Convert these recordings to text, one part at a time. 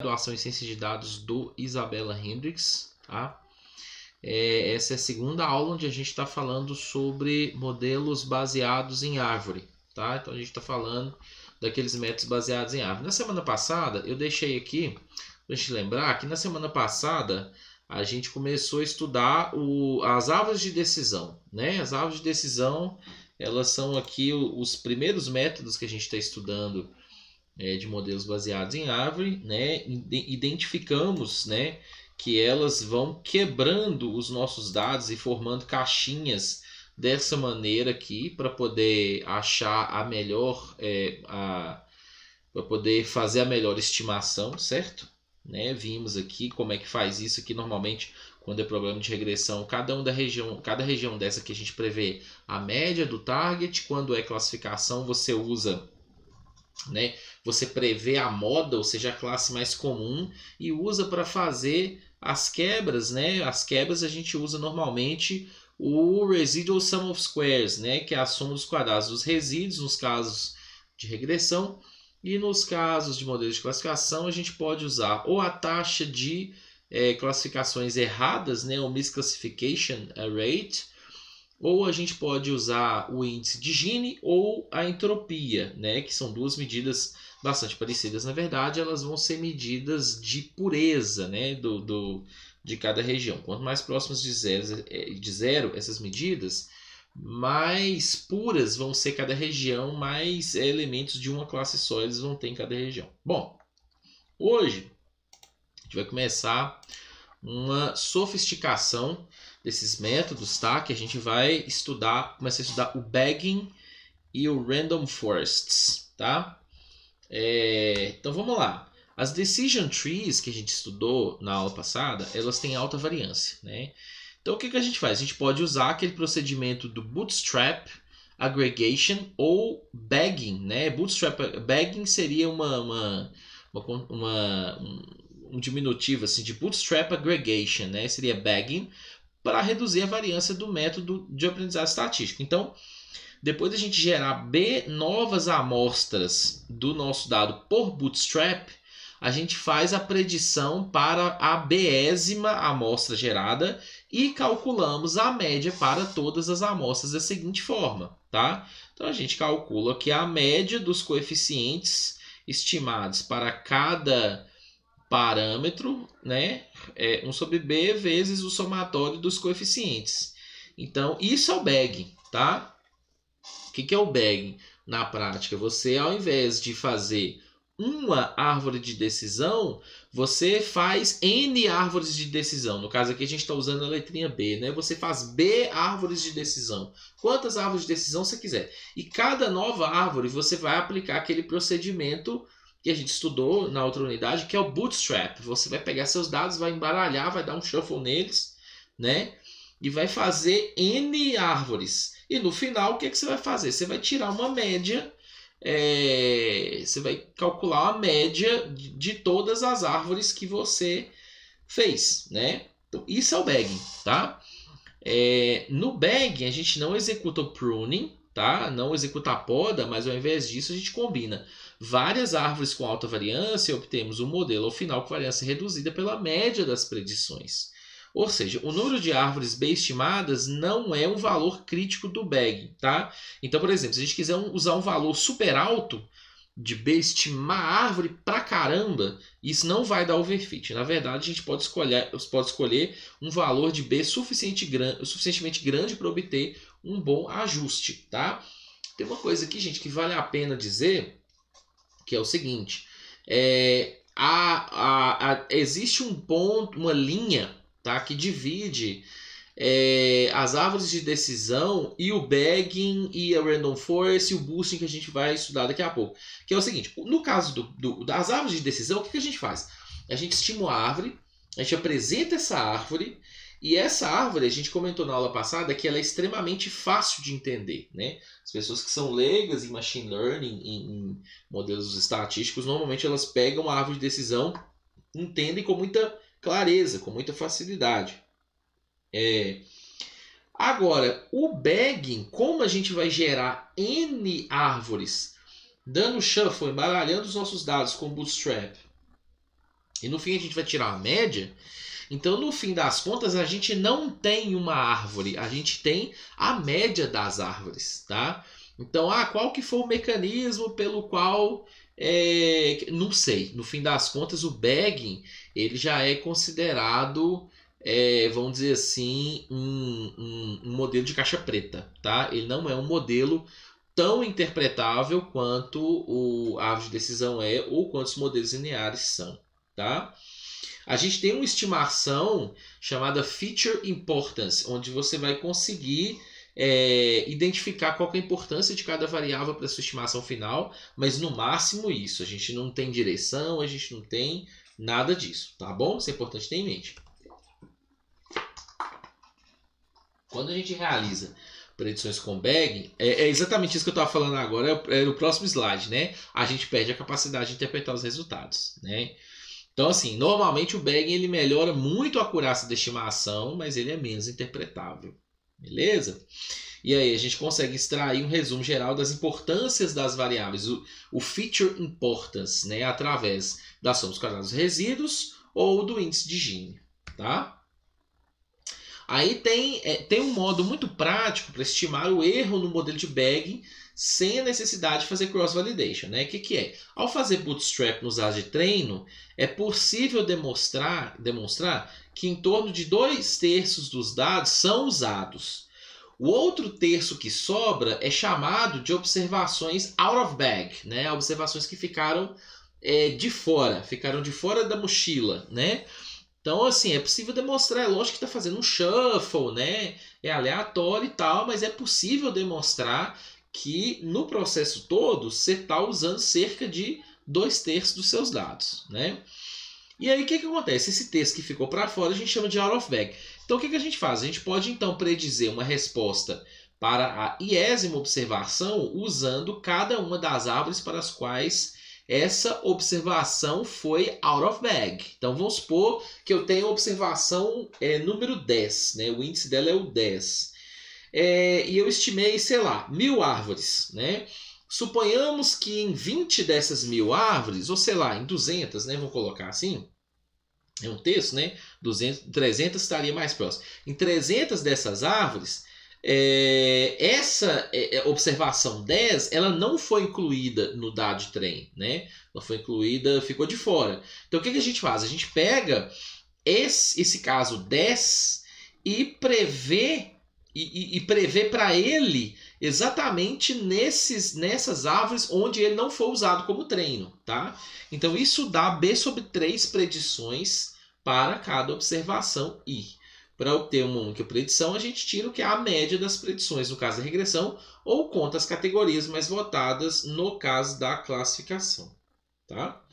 Graduação em Ciência de Dados do Isabella Hendricks, tá? Essa é a segunda aula onde a gente está falando sobre modelos baseados em árvore, tá? Então a gente está falando daqueles métodos baseados em árvore. Na semana passada, eu deixei aqui, para a gente lembrar, que na semana passada a gente começou a estudar as árvores de decisão, né? As árvores de decisão, elas são aqui os primeiros métodos que a gente está estudando de modelos baseados em árvore, né? Identificamos, né, que elas vão quebrando os nossos dados e formando caixinhas dessa maneira aqui para poder achar a melhor, para poder fazer a melhor estimação, certo? Né? Vimos aqui como é que faz isso aqui normalmente quando é problema de regressão. Cada região dessa que a gente prevê a média do target. Quando é classificação, você usa, né, você prevê a moda, ou seja, a classe mais comum, e usa para fazer as quebras, né? As quebras a gente usa normalmente o residual sum of squares, né, que é a soma dos quadrados dos resíduos nos casos de regressão, e nos casos de modelos de classificação a gente pode usar ou a taxa de classificações erradas, né, o misclassification rate, ou a gente pode usar o índice de Gini ou a entropia, né? Que são duas medidas bastante parecidas. Na verdade, elas vão ser medidas de pureza, né? de cada região. Quanto mais próximas de zero essas medidas, mais puras vão ser cada região, mais elementos de uma classe só eles vão ter em cada região. Bom, hoje a gente vai começar uma sofisticação desses métodos, tá? Que a gente vai estudar, começar a estudar o bagging e o random forests, tá? Então vamos lá. As decision trees que a gente estudou na aula passada, elas têm alta variância, né? Então o que a gente faz? A gente pode usar aquele procedimento do bootstrap aggregation ou bagging, né? Bagging seria um diminutivo assim de bootstrap aggregation, né? Seria bagging, para reduzir a variância do método de aprendizado estatístico. Então, depois da gente gerar novas amostras do nosso dado por bootstrap, a gente faz a predição para a bésima amostra gerada e calculamos a média para todas as amostras da seguinte forma, tá? Então a gente calcula que a média dos coeficientes estimados para cada parâmetro, né, é 1 sobre b vezes o somatório dos coeficientes. Então, isso é o bagging, tá? O que é o bagging? Na prática, você, ao invés de fazer uma árvore de decisão, você faz N árvores de decisão. No caso aqui, a gente está usando a letrinha B, né? Você faz B árvores de decisão. Quantas árvores de decisão você quiser. E cada nova árvore, você vai aplicar aquele procedimento que a gente estudou na outra unidade, que é o bootstrap. Você vai pegar seus dados, vai embaralhar, vai dar um shuffle neles, né? E vai fazer N árvores. E no final, o que você vai fazer? Você vai tirar uma média, você vai calcular a média de todas as árvores que você fez, né? Então, isso é o bagging, tá? No bagging, a gente não executa o pruning, tá? Não executa a poda, mas ao invés disso, a gente combina várias árvores com alta variância e obtemos um modelo ao final com variância reduzida pela média das predições. Ou seja, o número de árvores B estimadas não é um valor crítico do bagging, tá? Então, por exemplo, se a gente quiser usar um valor super alto de B, estimar a árvore pra caramba, isso não vai dar overfit. Na verdade, a gente pode escolher um valor de B suficientemente grande para obter um bom ajuste, tá? Tem uma coisa aqui, gente, que vale a pena dizer, que é o seguinte: existe um ponto, uma linha, tá, que divide as árvores de decisão e o bagging e a random forest e o boosting, que a gente vai estudar daqui a pouco. Que é o seguinte: no caso das árvores de decisão, o que a gente faz? A gente estima a árvore, a gente apresenta essa árvore, e essa árvore, a gente comentou na aula passada que ela é extremamente fácil de entender, né? As pessoas que são leigas em machine learning, em modelos estatísticos, normalmente elas pegam a árvore de decisão, entendem com muita clareza, com muita facilidade. Agora, o bagging, como a gente vai gerar N árvores, dando shuffle, embaralhando os nossos dados com Bootstrap, e no fim a gente vai tirar a média, então no fim das contas a gente não tem uma árvore, a gente tem a média das árvores, tá? Então, qual que foi o mecanismo pelo qual... não sei, no fim das contas o bagging ele já é considerado, vamos dizer assim, um modelo de caixa preta, tá? Ele não é um modelo tão interpretável quanto a árvore de decisão ou quanto os modelos lineares são, tá? A gente tem uma estimação chamada Feature Importance, onde você vai conseguir identificar qual que é a importância de cada variável para a sua estimação final, mas no máximo isso. A gente não tem direção, a gente não tem nada disso, tá bom? Isso é importante ter em mente. Quando a gente realiza predições com bagging, é exatamente isso que eu estava falando agora, é o próximo slide, né? A gente perde a capacidade de interpretar os resultados, né? Então, assim, normalmente o bagging ele melhora muito a acurácia da estimação, mas ele é menos interpretável. Beleza? E aí a gente consegue extrair um resumo geral das importâncias das variáveis, o feature importance, né, através da soma dos quadrados dos resíduos ou do índice de Gini. Tá? Aí tem um modo muito prático para estimar o erro no modelo de bagging sem a necessidade de fazer cross-validation. Né? O que é? Ao fazer bootstrap nos dados de treino, é possível demonstrar que em torno de 2/3 dos dados são usados. O outro terço que sobra é chamado de observações out of bag, né? Observações que ficaram de fora da mochila, né? Então, assim, é possível demonstrar, é lógico que está fazendo um shuffle, né? É aleatório e tal, mas é possível demonstrar que no processo todo você está usando cerca de 2/3 dos seus dados, né? E aí o que acontece? Esse texto que ficou para fora a gente chama de out of bag. Então o que a gente faz? A gente pode então predizer uma resposta para a iésima observação usando cada uma das árvores para as quais essa observação foi out of bag. Então vamos supor que eu tenho a observação número 10, né? O índice dela é o 10. E eu estimei, sei lá, 1000 árvores, né? Suponhamos que em 20 dessas 1000 árvores, ou sei lá, em 200, né? Vou colocar assim. É um texto, né? 300 estaria mais próximo. Em 300 dessas árvores, essa observação 10, ela não foi incluída no dado de treino, né? Ela foi incluída, ficou de fora. Então o que a gente faz? A gente pega esse caso 10 e prevê para ele exatamente nessas árvores onde ele não foi usado como treino, tá? Então isso dá B/3 predições para cada observação I. Para obter uma única predição, a gente tira o que é a média das predições no caso da regressão ou conta as categorias mais votadas no caso da classificação, tá?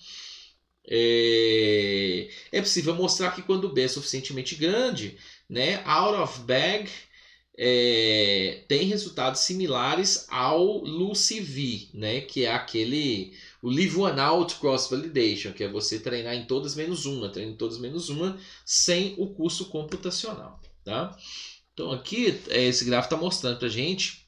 É possível mostrar que quando B é suficientemente grande, né, out of bag tem resultados similares ao LuCV, né, que é o Leave One Out Cross Validation, que é você treinar em todas menos uma, sem o custo computacional. Tá? Então aqui esse gráfico está mostrando para a gente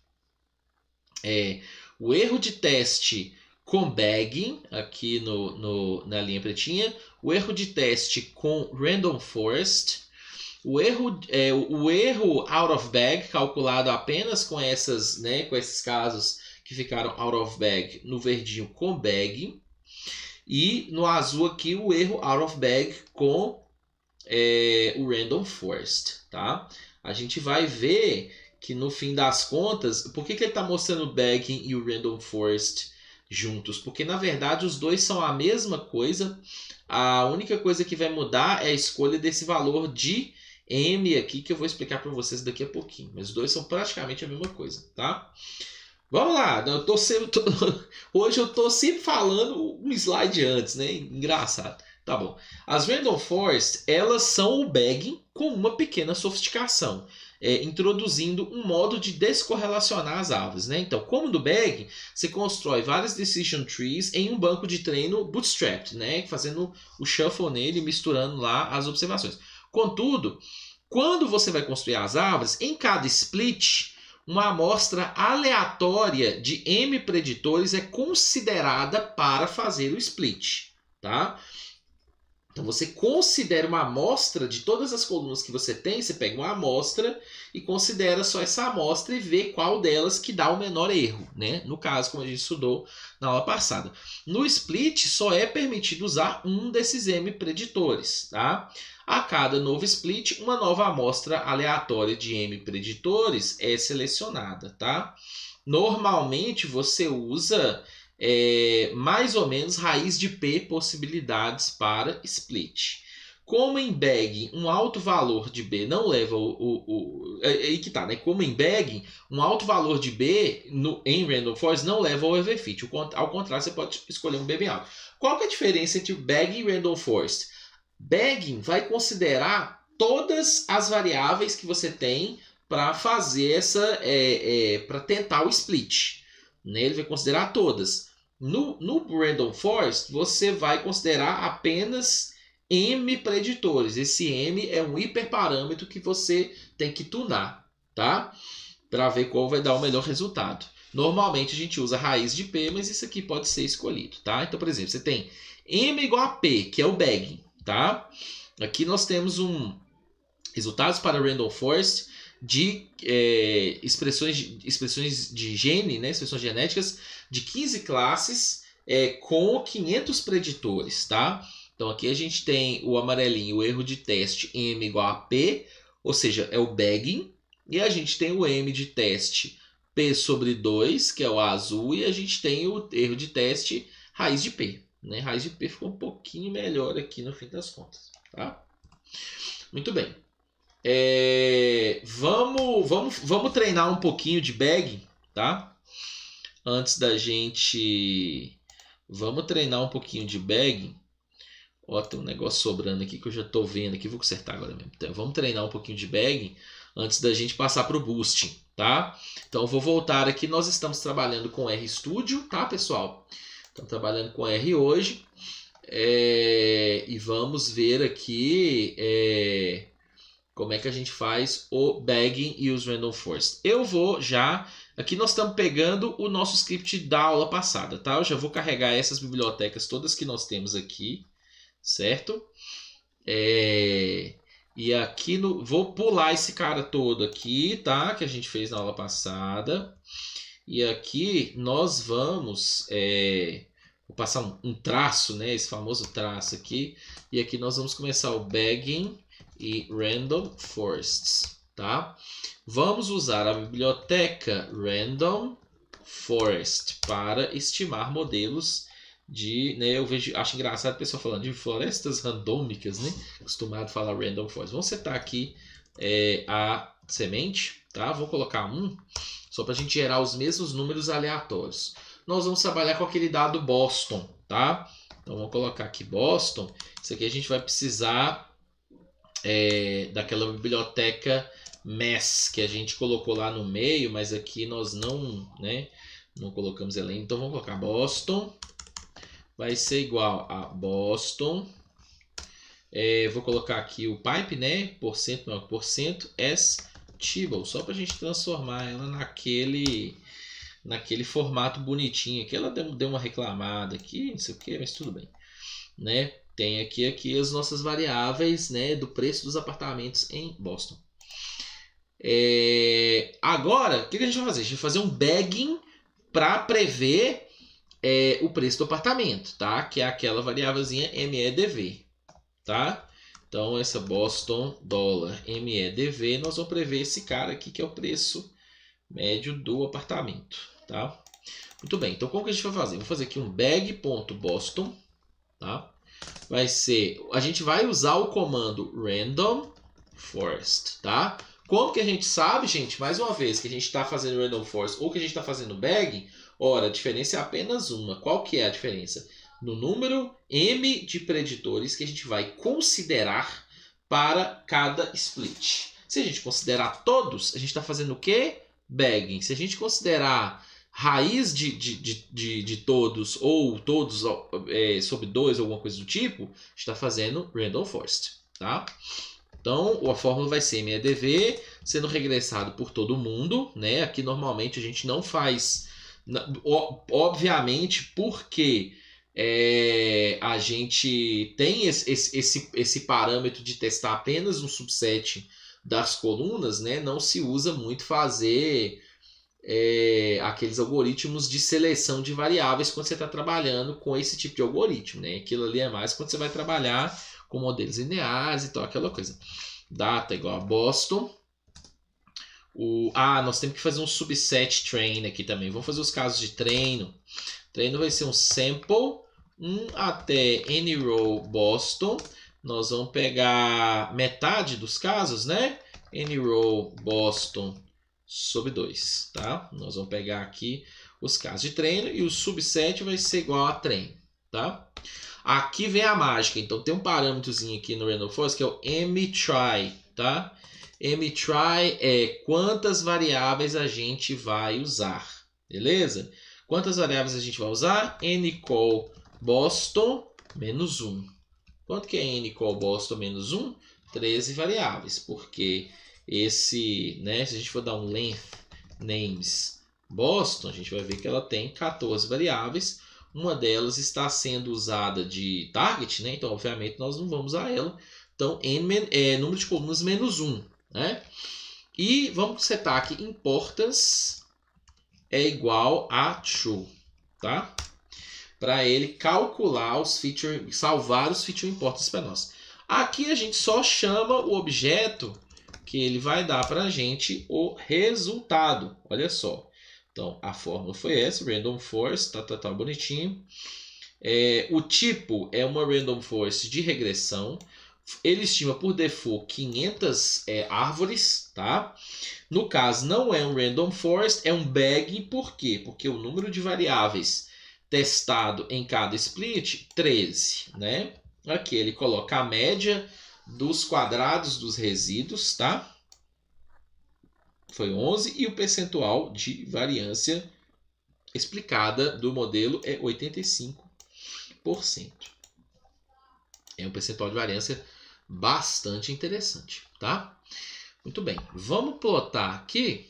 o erro de teste com bagging, aqui na linha pretinha, o erro de teste com Random Forest, o erro out of bag, calculado apenas com esses casos que ficaram out of bag no verdinho com bag. E no azul aqui o erro out of bag com o random forest. Tá? A gente vai ver que no fim das contas, por que ele está mostrando o bagging e o random forest juntos? Porque na verdade os dois são a mesma coisa. A única coisa que vai mudar é a escolha desse valor de M aqui, que eu vou explicar para vocês daqui a pouquinho. Mas os dois são praticamente a mesma coisa, tá? Vamos lá. Hoje eu tô sempre falando um slide antes, né? Engraçado. Tá bom. As Random Forest, elas são o bagging com uma pequena sofisticação. Introduzindo um modo de descorrelacionar as árvores, né? Então, como no bagging, você constrói várias decision trees em um banco de treino bootstrapped, né? Fazendo o shuffle nele, misturando lá as observações. Contudo, quando você vai construir as árvores, em cada split, uma amostra aleatória de M preditores é considerada para fazer o split. Tá? Então você considera uma amostra de todas as colunas que você tem, você pega uma amostra e considera só essa amostra e vê qual delas que dá o menor erro, né? No caso, como a gente estudou na aula passada. No split, só é permitido usar um desses M preditores, tá? A cada novo split, uma nova amostra aleatória de M preditores é selecionada, tá? Normalmente você usa mais ou menos raiz de P possibilidades para split. Como em bag um alto valor de B não leva aí que tá, né? Como em bag um alto valor de B em random forest não leva ao overfit. Ao contrário, você pode escolher um B bem alto. Qual que é a diferença entre bag e random forest? Bagging vai considerar todas as variáveis que você tem para fazer para tentar o split, né? Ele vai considerar todas. No random forest, você vai considerar apenas M preditores. Esse M é um hiperparâmetro que você tem que tunar, tá? Para ver qual vai dar o melhor resultado. Normalmente a gente usa raiz de P, mas isso aqui pode ser escolhido, tá? Então, por exemplo, você tem M igual a P, que é o bagging, tá? Aqui nós temos resultados para random forest de expressões de gene, né, expressões genéticas de 15 classes com 500 preditores, tá? Então aqui a gente tem o amarelinho, o erro de teste M igual a P, ou seja, é o bagging, e a gente tem o M de teste P sobre 2, que é o azul, e a gente tem o erro de teste raiz de P, né? Raiz de P ficou um pouquinho melhor aqui no fim das contas, tá? Muito bem. Vamos treinar um pouquinho de bagging, tá? Antes da gente... Vamos treinar um pouquinho de bagging. Ó, tem um negócio sobrando aqui que eu já tô vendo aqui. Vou consertar agora mesmo. Então, vamos treinar um pouquinho de bagging antes da gente passar para o boosting, tá? Então, eu vou voltar aqui. Nós estamos trabalhando com RStudio, tá, pessoal? Estamos trabalhando com R hoje. E vamos ver aqui... como é que a gente faz o bagging e os random forest. Eu vou já... Aqui nós estamos pegando o nosso script da aula passada, tá? Eu já vou carregar essas bibliotecas todas que nós temos aqui, certo? E aqui vou pular esse cara todo aqui, tá? Que a gente fez na aula passada. E aqui nós vamos... vou passar um traço, né? Esse famoso traço aqui. E aqui nós vamos começar o bagging e random forests, tá? Vamos usar a biblioteca random forest para estimar modelos de, né, acho engraçado o pessoal falando de florestas randômicas, né? Acostumado a falar random forest. Vamos setar aqui a semente, tá? Vou colocar só para a gente gerar os mesmos números aleatórios. Nós vamos trabalhar com aquele dado Boston, tá? Então vamos colocar aqui Boston. Isso aqui a gente vai precisar daquela biblioteca mass que a gente colocou lá no meio, mas aqui nós não colocamos ela ainda. Então vamos colocar Boston, vai ser igual a Boston. Vou colocar aqui o pipe, né? Porcento não, porcento as table, só para a gente transformar ela naquele formato bonitinho. Aqui ela deu uma reclamada aqui, não sei o que, mas tudo bem, né? Tem aqui as nossas variáveis, né, do preço dos apartamentos em Boston. Agora, o que a gente vai fazer? A gente vai fazer um bagging para prever o preço do apartamento, tá? Que é aquela variávelzinha MEDV, tá? Então, essa Boston dólar MEDV, nós vamos prever esse cara aqui, que é o preço médio do apartamento, tá? Muito bem, então como que a gente vai fazer? Vou fazer aqui um bag.boston, tá? Vai ser, a gente vai usar o comando random forest, tá? Como que a gente sabe, gente, mais uma vez, que a gente está fazendo random forest ou que a gente está fazendo bagging? Ora, a diferença é apenas uma. Qual que é a diferença? No número M de preditores que a gente vai considerar para cada split. Se a gente considerar todos, a gente está fazendo o quê? Bagging. Se a gente considerar raiz de todos ou todos sobre 2 ou alguma coisa do tipo, está fazendo random forest, tá? Então a fórmula vai ser MEDV sendo regressado por todo mundo, né? Aqui normalmente a gente não faz, obviamente, porque a gente tem esse parâmetro de testar apenas um subset das colunas, né? Não se usa muito fazer aqueles algoritmos de seleção de variáveis quando você está trabalhando com esse tipo de algoritmo, né? Aquilo ali é mais quando você vai trabalhar com modelos lineares e tal, aquela coisa. Data igual a Boston. Nós temos que fazer um subset train aqui também. Vamos fazer os casos de treino. Treino vai ser um sample 1 até NRow Boston. Nós vamos pegar metade dos casos, né? NRow Boston sobre 2, tá? Nós vamos pegar aqui os casos de treino e o subset vai ser igual a treino, tá? Aqui vem a mágica. Então tem um parâmetrozinho aqui no Random Forest que é o mtry, tá? mtry é quantas variáveis a gente vai usar, beleza? Quantas variáveis a gente vai usar? Ncall Boston menos 1. Quanto que é Ncall Boston menos 1? 13 variáveis, porque né, se a gente for dar um length names Boston, a gente vai ver que ela tem 14 variáveis. Uma delas está sendo usada de target, né? Então, obviamente, nós não vamos usar ela. Então, número de colunas menos 1. Né? E vamos setar aqui importance é igual a true, tá? Para ele calcular salvar os feature importance para nós. Aqui a gente só chama o objeto que ele vai dar para a gente o resultado. Olha só. Então, a fórmula foi essa, random forest, tá bonitinho. O tipo é uma random forest de regressão. Ele estima por default 500 árvores, tá? No caso, não é um random forest, é um bag. Por quê? Porque o número de variáveis testado em cada split, 13, né? Aqui ele coloca a média dos quadrados dos resíduos, tá? Foi 11 e o percentual de variância explicada do modelo é 85%. É um percentual de variância bastante interessante, tá? Muito bem, vamos plotar aqui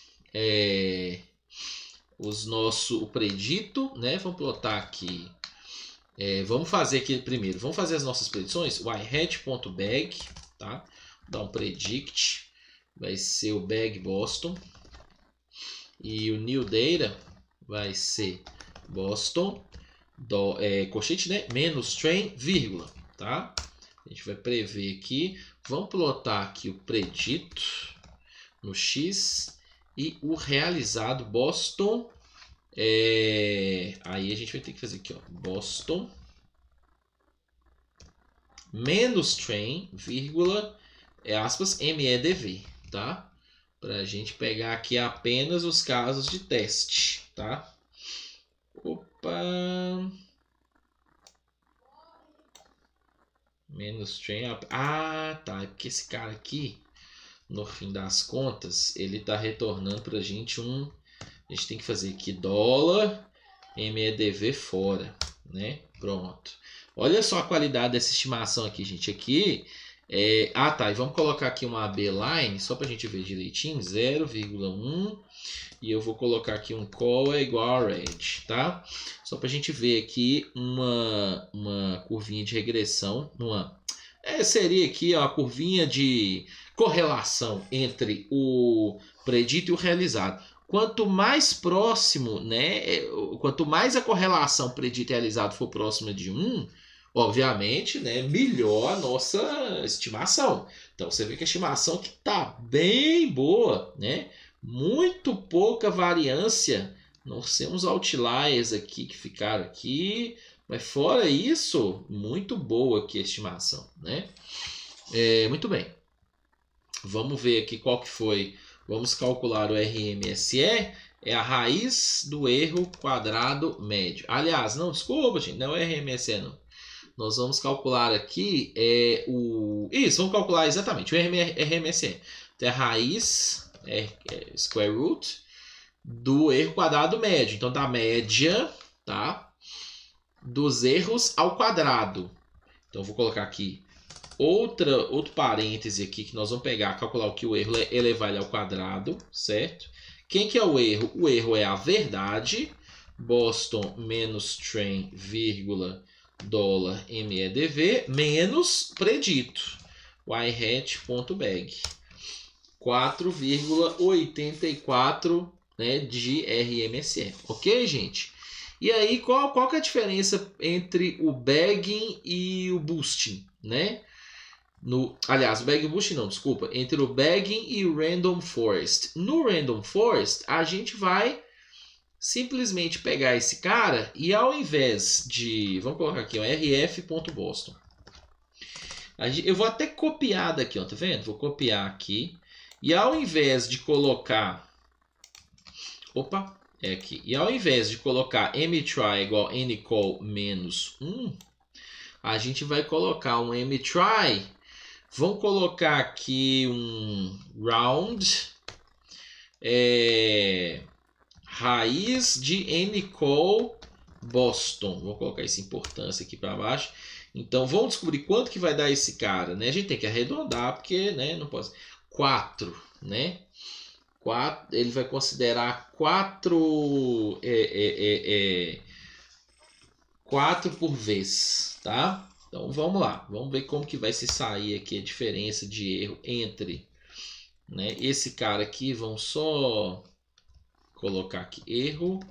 o predito, né? Vamos plotar aqui. Vamos fazer aqui primeiro. Vamos fazer as nossas predições. yHat.bag, tá? Dá um predict. Vai ser o bag Boston. E o new data vai ser Boston. Colchete, né? Menos train, vírgula, tá? A gente vai prever aqui. Vamos plotar aqui o predito no X. E o realizado Boston, aí a gente vai ter que fazer aqui, ó, Boston menos train, vírgula, aspas, MEDV, tá? Para a gente pegar aqui apenas os casos de teste, tá? Opa! Menos train, tá, é porque esse cara aqui, no fim das contas, ele está retornando para a gente a gente tem que fazer aqui $, MEDV fora, né? Pronto. Olha só a qualidade dessa estimação aqui, gente. Aqui, tá, e vamos colocar aqui uma AB line, só para a gente ver direitinho, 0,1, e eu vou colocar aqui um call é igual a red, tá? Só para a gente ver aqui uma curvinha de regressão, seria aqui ó, a curvinha de correlação entre o predito e o realizado. Quanto mais próximo, né, quanto mais a correlação predito e realizado for próxima de 1, obviamente, né, melhor a nossa estimação. Então você vê que a estimação aqui está bem boa, né? Muito pouca variância. Nós temos outliers aqui que ficaram aqui, mas fora isso, muito boa aqui a estimação, né? Muito bem. Vamos ver aqui qual que foi. Vamos calcular o RMSE. É a raiz do erro quadrado médio. Aliás, não, desculpa, gente. Não é o RMSE, não. Nós vamos calcular aqui Isso, vamos calcular exatamente o RMSE. Então, é a raiz, square root, do erro quadrado médio. Então, da média, tá? Dos erros ao quadrado. Então, eu vou colocar aqui outro parêntese aqui que nós vamos pegar, calcular o que o erro é elevar ele ao quadrado, certo? Quem que é o erro? O erro é a verdade Boston menos train, vírgula, dólar MEDV, menos predito, yhat.bag. 4,84, né, de RMSE. Ok, gente? E aí, qual que é a diferença entre o bagging e o boosting, né? Aliás, o bagging e o boosting não, desculpa. Entre o bagging e o random forest. No random forest, a gente vai simplesmente pegar esse cara e ao invés de... Vamos colocar aqui, ó, rf.boston. Eu vou até copiar daqui, ó, tá vendo? Vou copiar aqui. E ao invés de colocar... Opa, é aqui. E ao invés de colocar mtry igual ncall menos 1, a gente vai colocar um mtry. Vamos colocar aqui um round raiz de ncall Boston. Vou colocar essa importância aqui para baixo. Então vamos descobrir quanto que vai dar esse cara, né? A gente tem que arredondar porque, né, não pode. 4, né? 4, ele vai considerar 4 por vez, tá? Então vamos lá, vamos ver como que vai se sair aqui a diferença de erro entre, né, esse cara aqui. Vamos só colocar aqui erro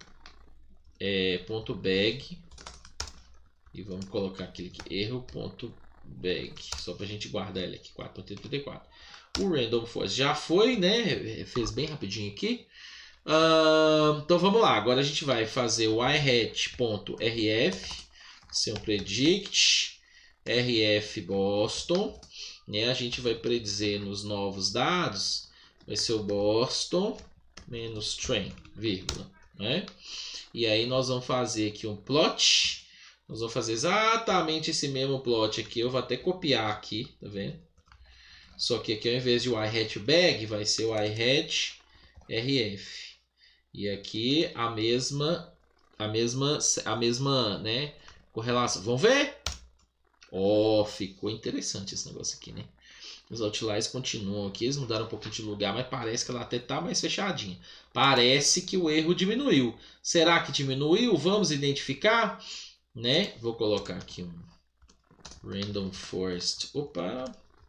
ponto bag e vamos colocar aqui erro ponto bag só para a gente guardar ele aqui 4.84. O random forest já foi, né? Fez bem rapidinho aqui. Então vamos lá. Agora a gente vai fazer o yhat.rf, ser um predict rf Boston, né? A gente vai predizer nos novos dados, vai ser o Boston menos train, vírgula, né? E aí nós vamos fazer aqui um plot. Nós vamos fazer exatamente esse mesmo plot aqui. Eu vou até copiar aqui, tá vendo? Só que aqui ao invés de yhat bag vai ser o yhat rf. E aqui a mesma, né, correlação. Vamos ver? Ó, ficou interessante esse negócio aqui, né? Os outliers continuam aqui, eles mudaram um pouquinho de lugar, mas parece que ela até tá mais fechadinha. Parece que o erro diminuiu. Será que diminuiu? Vamos identificar, né? Vou colocar aqui um random forest. Opa,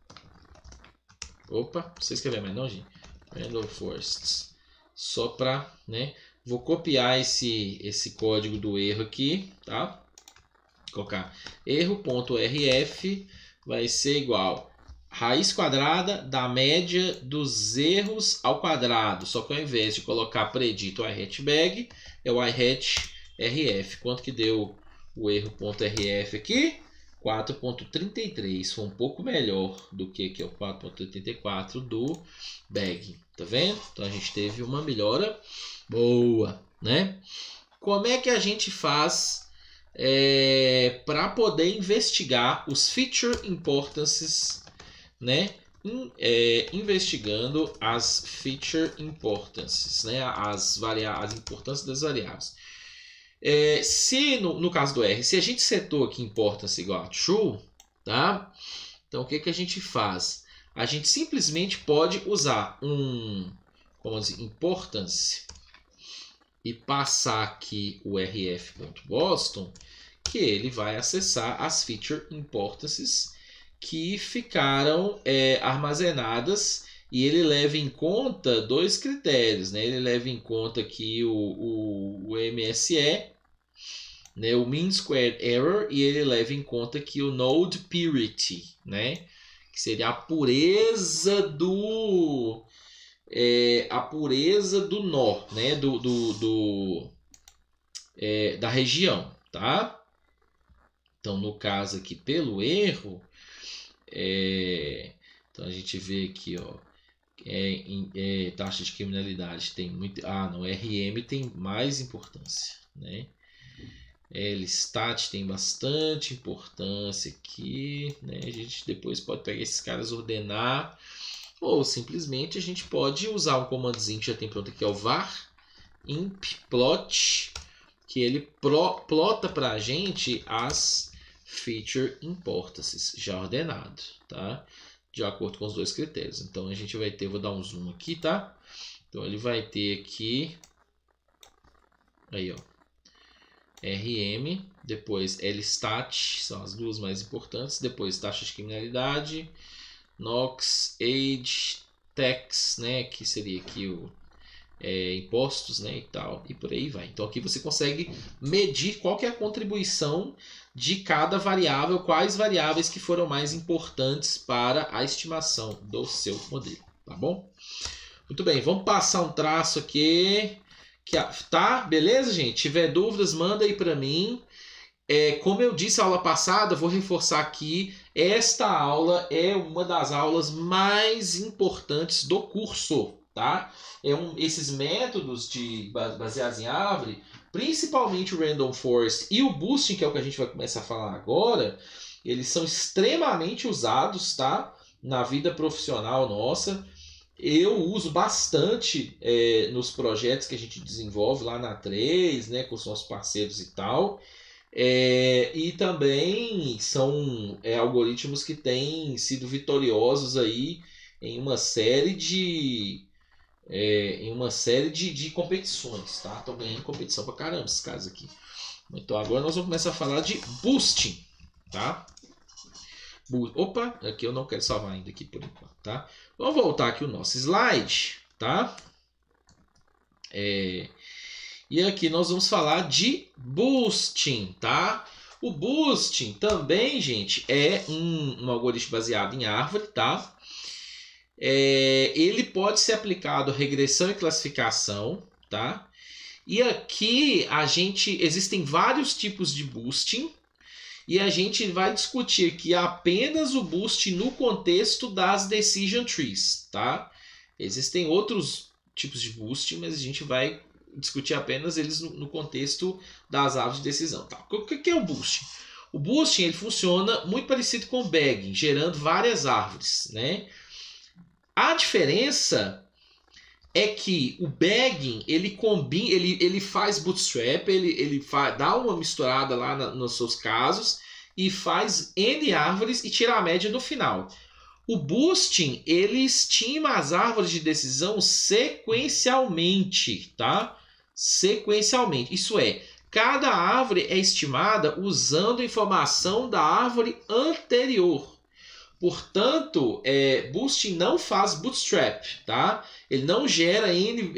não sei escrever mais não, gente. Random forests. Só para, né? Vou copiar esse código do erro aqui, tá? Vou colocar erro.rf vai ser igual raiz quadrada da média dos erros ao quadrado. Só que ao invés de colocar predito yhatBag, é o yhatrf. Quanto que deu o erro.rf aqui? 4.33, foi um pouco melhor do que aqui, o 4.84 do bag, tá vendo? Então a gente teve uma melhora boa, né? Como é que a gente faz para poder investigar os feature importances, né? Investigando as feature importances, né? As importâncias das variáveis. Se no caso do R, se a gente setou aqui importance igual a true, tá? Então o que a gente faz? A gente simplesmente pode usar vamos dizer, importance e passar aqui o rf.boston, que ele vai acessar as feature importances que ficaram armazenadas, e ele leva em conta dois critérios, né? Ele leva em conta aqui o MSE, né? O Mean Squared Error, e ele leva em conta aqui o Node Purity, né? Que seria a pureza do nó, né? Da região, tá? Então, no caso aqui, pelo erro, então a gente vê aqui, ó, taxa de criminalidade tem muito. No RM tem mais importância, né? LStat tem bastante importância aqui, né? A gente depois pode pegar esses caras, ordenar, ou simplesmente a gente pode usar um comandozinho que já tem pronto aqui, é o var imp plot, que ele plota para a gente as feature importances já ordenado, tá? De acordo com os dois critérios. Então a gente vai ter, vou dar um zoom aqui, tá? Então ele vai ter aqui Aí, ó. RM, depois LSTAT, são as duas mais importantes, depois taxa de criminalidade, NOx, Age, Tax, né, que seria aqui o impostos, né, e tal, e por aí vai. Então aqui você consegue medir qual que é a contribuição de cada variável, quais variáveis que foram mais importantes para a estimação do seu modelo, tá bom? Muito bem, vamos passar um traço aqui. Tá, beleza, gente? Se tiver dúvidas, manda aí para mim. Como eu disse na aula passada, vou reforçar aqui. Esta aula é uma das aulas mais importantes do curso, tá? Esses métodos baseados em árvore, principalmente o Random Forest e o Boosting, que é o que a gente vai começar a falar agora, eles são extremamente usados, tá? Na vida profissional nossa. Eu uso bastante nos projetos que a gente desenvolve lá na 3, né, com os nossos parceiros e tal. E também são algoritmos que têm sido vitoriosos aí em uma série de competições, tá? Estão ganhando competição pra caramba esses caras aqui. Então agora nós vamos começar a falar de boosting, tá? Opa, aqui eu não quero salvar ainda aqui por enquanto, tá? Vamos voltar aqui o nosso slide, tá? E aqui nós vamos falar de boosting, tá? O boosting também, gente, é um algoritmo baseado em árvore, tá? Ele pode ser aplicado a regressão e classificação, tá? E aqui existem vários tipos de boosting. E a gente vai discutir aqui apenas o boosting no contexto das decision trees, tá? Existem outros tipos de boosting, mas a gente vai discutir apenas eles no contexto das árvores de decisão, tá? O que é o boosting? O boosting ele funciona muito parecido com o bagging, gerando várias árvores, né? A diferença é que o bagging ele combina, ele faz bootstrap, ele dá uma misturada lá nos seus casos e faz N árvores e tira a média no final. O boosting ele estima as árvores de decisão sequencialmente, tá? Sequencialmente, isso é, cada árvore é estimada usando a informação da árvore anterior. Portanto, boosting não faz bootstrap, tá? Ele não gera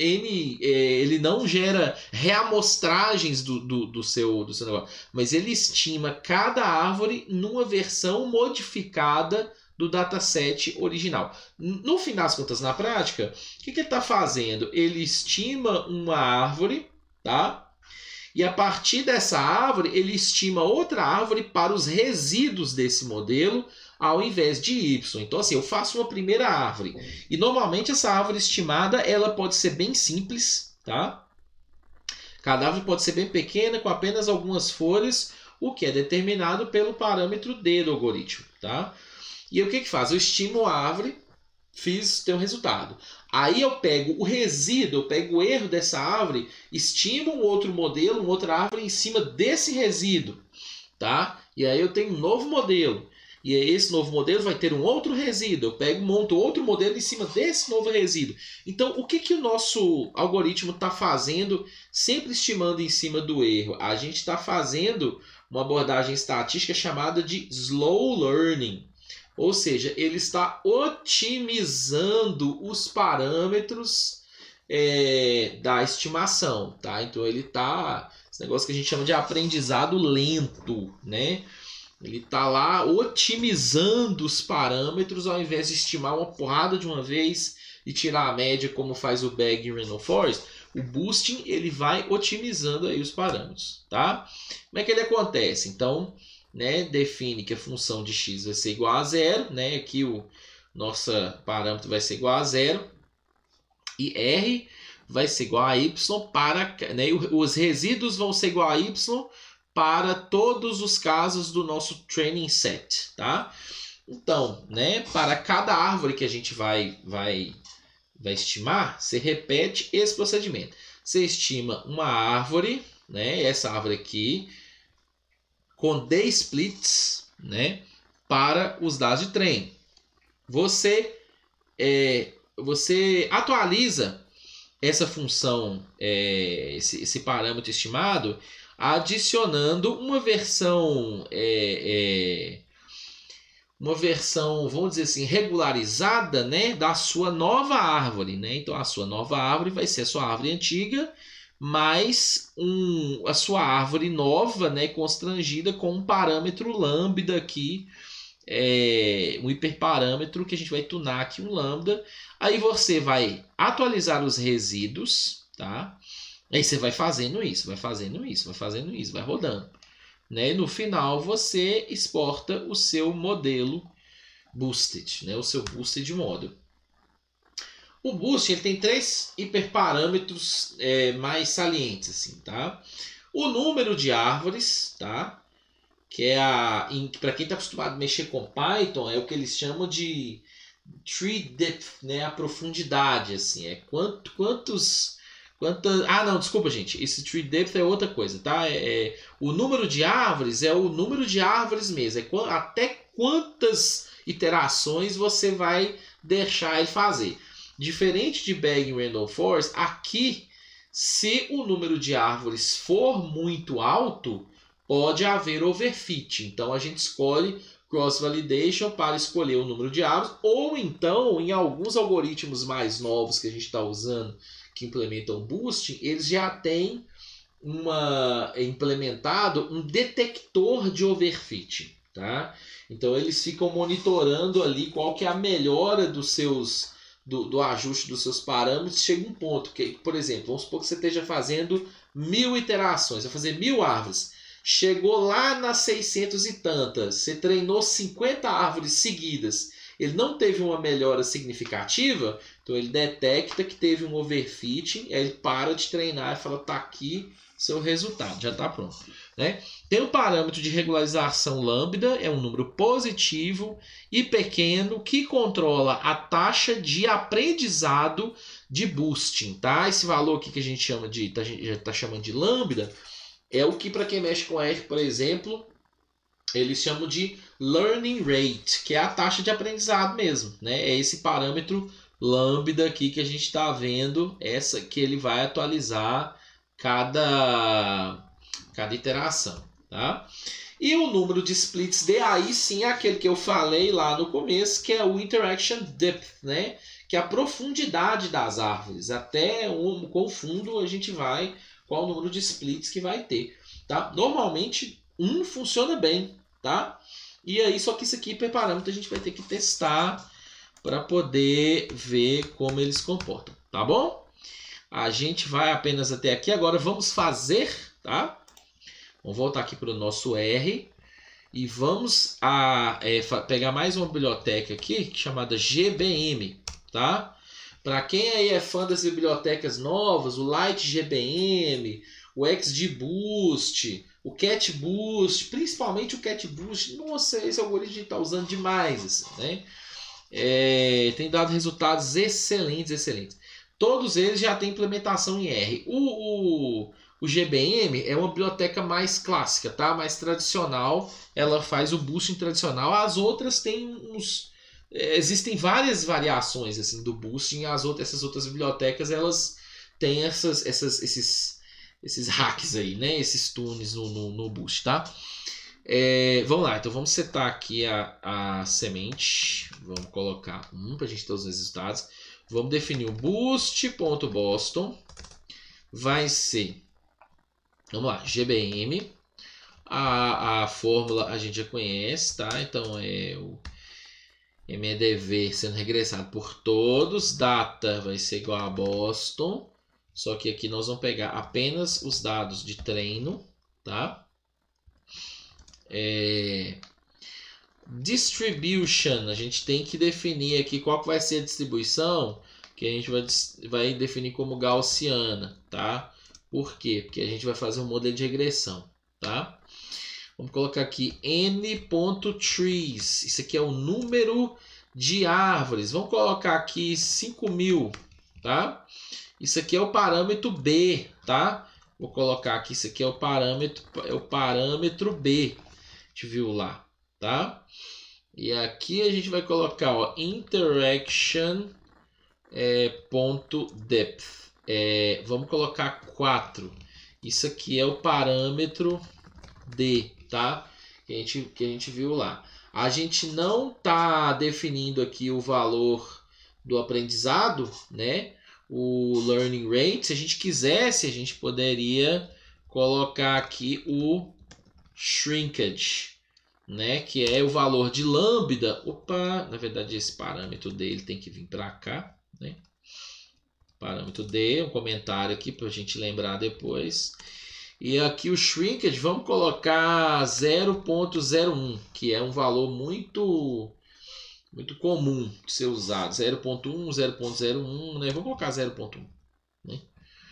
ele não gera reamostragens do seu negócio, mas ele estima cada árvore numa versão modificada do dataset original. No fim das contas, na prática, o que ele está fazendo? Ele estima uma árvore, tá? E a partir dessa árvore, ele estima outra árvore para os resíduos desse modelo, ao invés de y. Então, assim, eu faço uma primeira árvore. E, normalmente, essa árvore estimada, ela pode ser bem simples, tá? Cada árvore pode ser bem pequena, com apenas algumas folhas, o que é determinado pelo parâmetro D do algoritmo, tá? E o que faz? Eu estimo a árvore, tenho um resultado. Aí eu pego o resíduo, eu pego o erro dessa árvore, estimo um outro modelo, uma outra árvore em cima desse resíduo, tá? E aí eu tenho um novo modelo. E esse novo modelo vai ter um outro resíduo. Eu monto outro modelo em cima desse novo resíduo. Então, o que o nosso algoritmo está fazendo, sempre estimando em cima do erro? A gente está fazendo uma abordagem estatística chamada de slow learning. Ou seja, ele está otimizando os parâmetros da estimação. Tá? Então, ele está... Esse negócio que a gente chama de aprendizado lento, né? Ele está lá otimizando os parâmetros ao invés de estimar uma porrada de uma vez e tirar a média como faz o bagging e Random Forest. O boosting ele vai otimizando aí os parâmetros, tá? Como é que ele acontece? Então, né, define que a função de x vai ser igual a zero, né? Aqui o nosso parâmetro vai ser igual a zero e r vai ser igual a y para, né, os resíduos vão ser igual a y para todos os casos do nosso training set, tá? Então, né, para cada árvore que a gente vai estimar, você repete esse procedimento. Você estima uma árvore, né, essa árvore aqui, com D-splits, né, para os dados de treino. Você atualiza essa função, esse parâmetro estimado, adicionando uma versão, vamos dizer assim, regularizada, né, da sua nova árvore, né? Então a sua nova árvore vai ser a sua árvore antiga, mais a sua árvore nova, né, constrangida com um parâmetro lambda aqui, um hiperparâmetro que a gente vai tunar aqui um lambda. Aí você vai atualizar os resíduos, tá? Aí você vai fazendo isso, vai fazendo isso, vai fazendo isso, vai rodando, né? E no final você exporta o seu modelo boosted, né? O seu boosted model. O boost ele tem 3 hiperparâmetros mais salientes, assim, tá? O número de árvores, tá? Que é para quem está acostumado a mexer com Python, é o que eles chamam de tree depth, né? A profundidade, assim, não, desculpa, gente, esse tree depth é outra coisa, tá? O número de árvores é o número de árvores mesmo, até quantas iterações você vai deixar ele fazer. Diferente de Bayes e Randolph Forest, aqui, se o número de árvores for muito alto, pode haver overfit. Então a gente escolhe cross-validation para escolher o número de árvores, ou então, em alguns algoritmos mais novos que a gente está usando, que implementam boosting, eles já têm implementado um detector de overfit. Tá? Então eles ficam monitorando ali qual que é a melhora do ajuste dos seus parâmetros. Chega um ponto que, por exemplo, vamos supor que você esteja fazendo 1000 iterações, vai fazer 1000 árvores. Chegou lá nas 600 e tantas, você treinou 50 árvores seguidas, ele não teve uma melhora significativa, então ele detecta que teve um overfitting, aí ele para de treinar e fala, tá aqui seu resultado, já está pronto. Né? Tem um parâmetro de regularização lambda, é um número positivo e pequeno que controla a taxa de aprendizado de boosting. Tá? Esse valor aqui que a gente já está chamando de lambda, é o que para quem mexe com R, por exemplo, eles chamam de learning rate, que é a taxa de aprendizado mesmo. Né? É esse parâmetro lambda aqui que a gente está vendo, essa que ele vai atualizar cada iteração. Tá? E o número de splits D, aí sim é aquele que eu falei lá no começo, que é o interaction depth, né? Que é a profundidade das árvores. Até com o fundo a gente vai, qual o número de splits que vai ter. Tá? Normalmente funciona bem. Tá? E aí, só que isso aqui, hiperparâmetro, a gente vai ter que testar para poder ver como eles se comportam. Tá bom? A gente vai apenas até aqui. Agora vamos fazer, tá? Vamos voltar aqui para o nosso R e vamos pegar mais uma biblioteca aqui chamada GBM, tá? Para quem aí é fã das bibliotecas novas, o Lite GBM, o XGBoost, o CatBoost, principalmente o CatBoost, nossa, esse algoritmo a gente está usando demais, assim, né? Tem dado resultados excelentes. Todos eles já têm implementação em R. O GBM é uma biblioteca mais clássica, tá? Mais tradicional. Ela faz o boosting tradicional. As outras têm existem várias variações assim do boosting. Essas outras bibliotecas elas têm esses hacks aí, né? Esses tunes no boost, tá? Vamos lá, então vamos setar aqui a semente. Vamos colocar 1 para a gente ter os resultados. Vamos definir o boost.boston. Vai ser, vamos lá, GBM. A fórmula a gente já conhece, tá? Então é o MEDV sendo regressado por todos. Data vai ser igual a Boston. Só que aqui nós vamos pegar apenas os dados de treino, tá? Distribution, a gente tem que definir aqui qual que vai ser a distribuição, que a gente vai definir como gaussiana, tá? Por quê? Porque a gente vai fazer um modelo de regressão, tá? Vamos colocar aqui n.trees, isso aqui é o número de árvores, vamos colocar aqui 5.000, tá? Isso aqui é o parâmetro B, tá? Vou colocar aqui, isso aqui é o parâmetro B, a gente viu lá, tá? E aqui a gente vai colocar, ó, interaction ponto depth, vamos colocar 4. Isso aqui é o parâmetro D, tá? Que a gente viu lá. A gente não está definindo aqui o valor do aprendizado, né? O learning rate. Se a gente quisesse, a gente poderia colocar aqui o shrinkage, né? Que é o valor de lambda. Opa, na verdade esse parâmetro dele tem que vir para cá, né? Parâmetro D, um comentário aqui para a gente lembrar depois. E aqui o shrinkage, vamos colocar 0.01, que é um valor muito comum de ser usado. 0.1, 0.01, né? Vamos colocar 0.1. Né?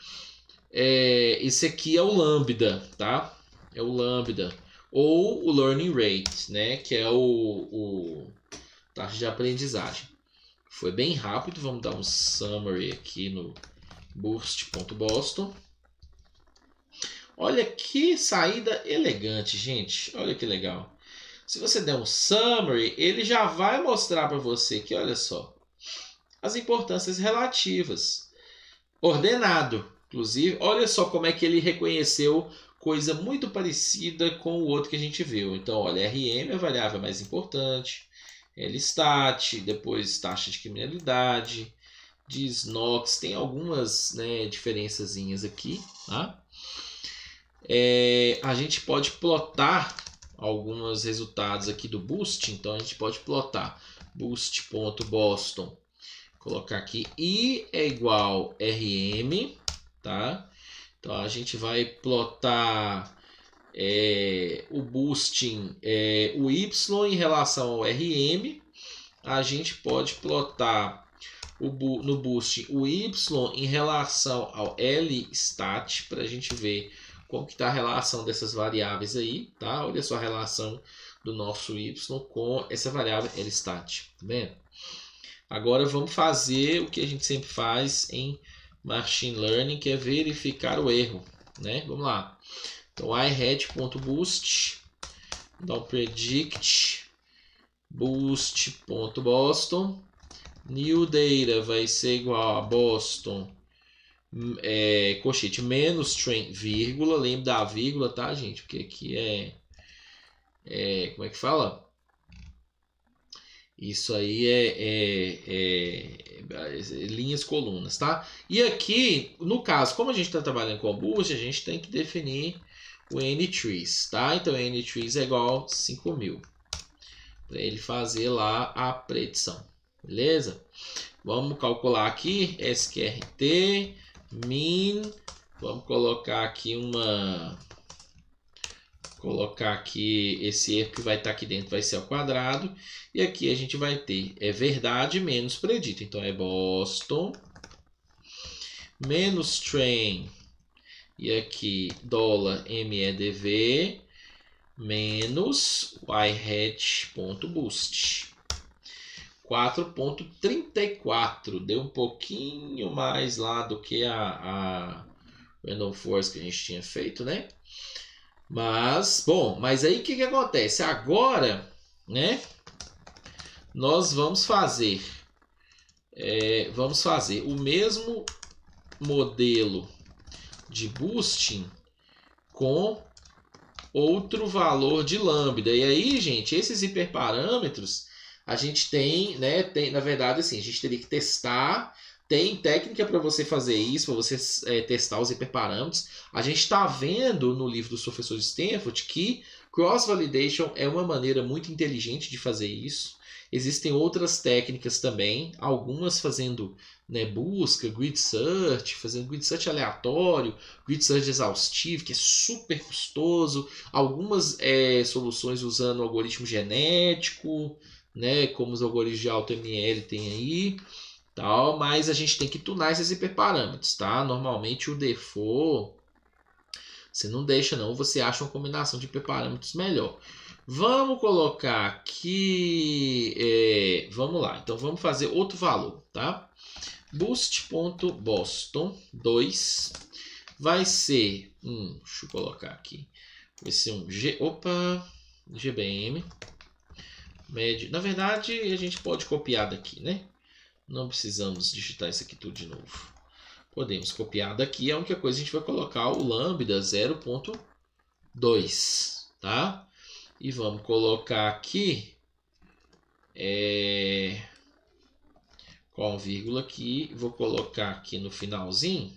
Esse aqui é o lambda, tá? É o lambda. Ou o learning rate, né? Que é o taxa de aprendizagem. Foi bem rápido, vamos dar um summary aqui no boost.boston. Olha que saída elegante, gente. Olha que legal. Se você der um summary, ele já vai mostrar para você que, olha só, as importâncias relativas. Ordenado. Inclusive, olha só como é que ele reconheceu coisa muito parecida com o outro que a gente viu. Então, olha, RM é a variável mais importante. LSTAT, depois taxa de criminalidade, DSNOX, tem algumas, né, diferençazinhas aqui, tá? A gente pode plotar alguns resultados aqui do Boost, então a gente pode plotar boost.boston, colocar aqui I é igual RM, tá? Então a gente vai plotar o boosting, o Y em relação ao RM. A gente pode plotar no boosting o Y em relação ao LSTAT para a gente ver como que está a relação dessas variáveis aí, tá? Olha só a relação do nosso Y com essa variável LSTAT, tá vendo? Agora vamos fazer o que a gente sempre faz em Machine Learning, que é verificar o erro, né? Vamos lá. Então, iHat.boost, então predict boost.boston, new data vai ser igual a Boston, colchete menos train, vírgula, lembra da vírgula, tá, gente? Porque aqui como é que fala? Isso aí linhas, colunas, tá? E aqui, no caso, como a gente está trabalhando com Boost, a gente tem que definir o N-trees, tá? Então, N-trees é igual a 5.000 para ele fazer lá a predição, beleza? Vamos calcular aqui SQRT, min, vamos colocar aqui esse erro que vai estar aqui dentro vai ser ao quadrado, e aqui a gente vai ter verdade menos predito, então é Boston menos train, e aqui $MEDV menos iHat.boost. 4.34, deu um pouquinho mais lá do que a Random Forest que a gente tinha feito, né? Mas, bom, mas aí o que acontece? Agora, né, nós vamos fazer o mesmo modelo de boosting com outro valor de lambda. E aí, gente, esses hiperparâmetros a gente tem, né, na verdade, assim, a gente teria que testar. Tem técnica para você fazer isso, para você testar os hiperparâmetros. A gente está vendo no livro dos professores de Stanford que cross-validation é uma maneira muito inteligente de fazer isso. Existem outras técnicas também, algumas fazendo, né, busca, grid search, fazendo grid search aleatório, grid search exaustivo, que é super custoso. Algumas soluções usando algoritmo genético, né, como os algoritmos de AutoML tem aí. Tal, mas a gente tem que tunar esses hiperparâmetros, tá? Normalmente o default você não deixa não, você acha uma combinação de hiperparâmetros melhor. Vamos colocar aqui, vamos lá, então vamos fazer outro valor, tá? Boost.boston 2 vai ser deixa eu colocar aqui, vai ser um GBM médio. Na verdade a gente pode copiar daqui, né? Não precisamos digitar isso aqui tudo de novo. Podemos copiar daqui, a única coisa a gente vai colocar o lambda 0.2, tá? E vamos colocar aqui com vírgula aqui, vou colocar aqui no finalzinho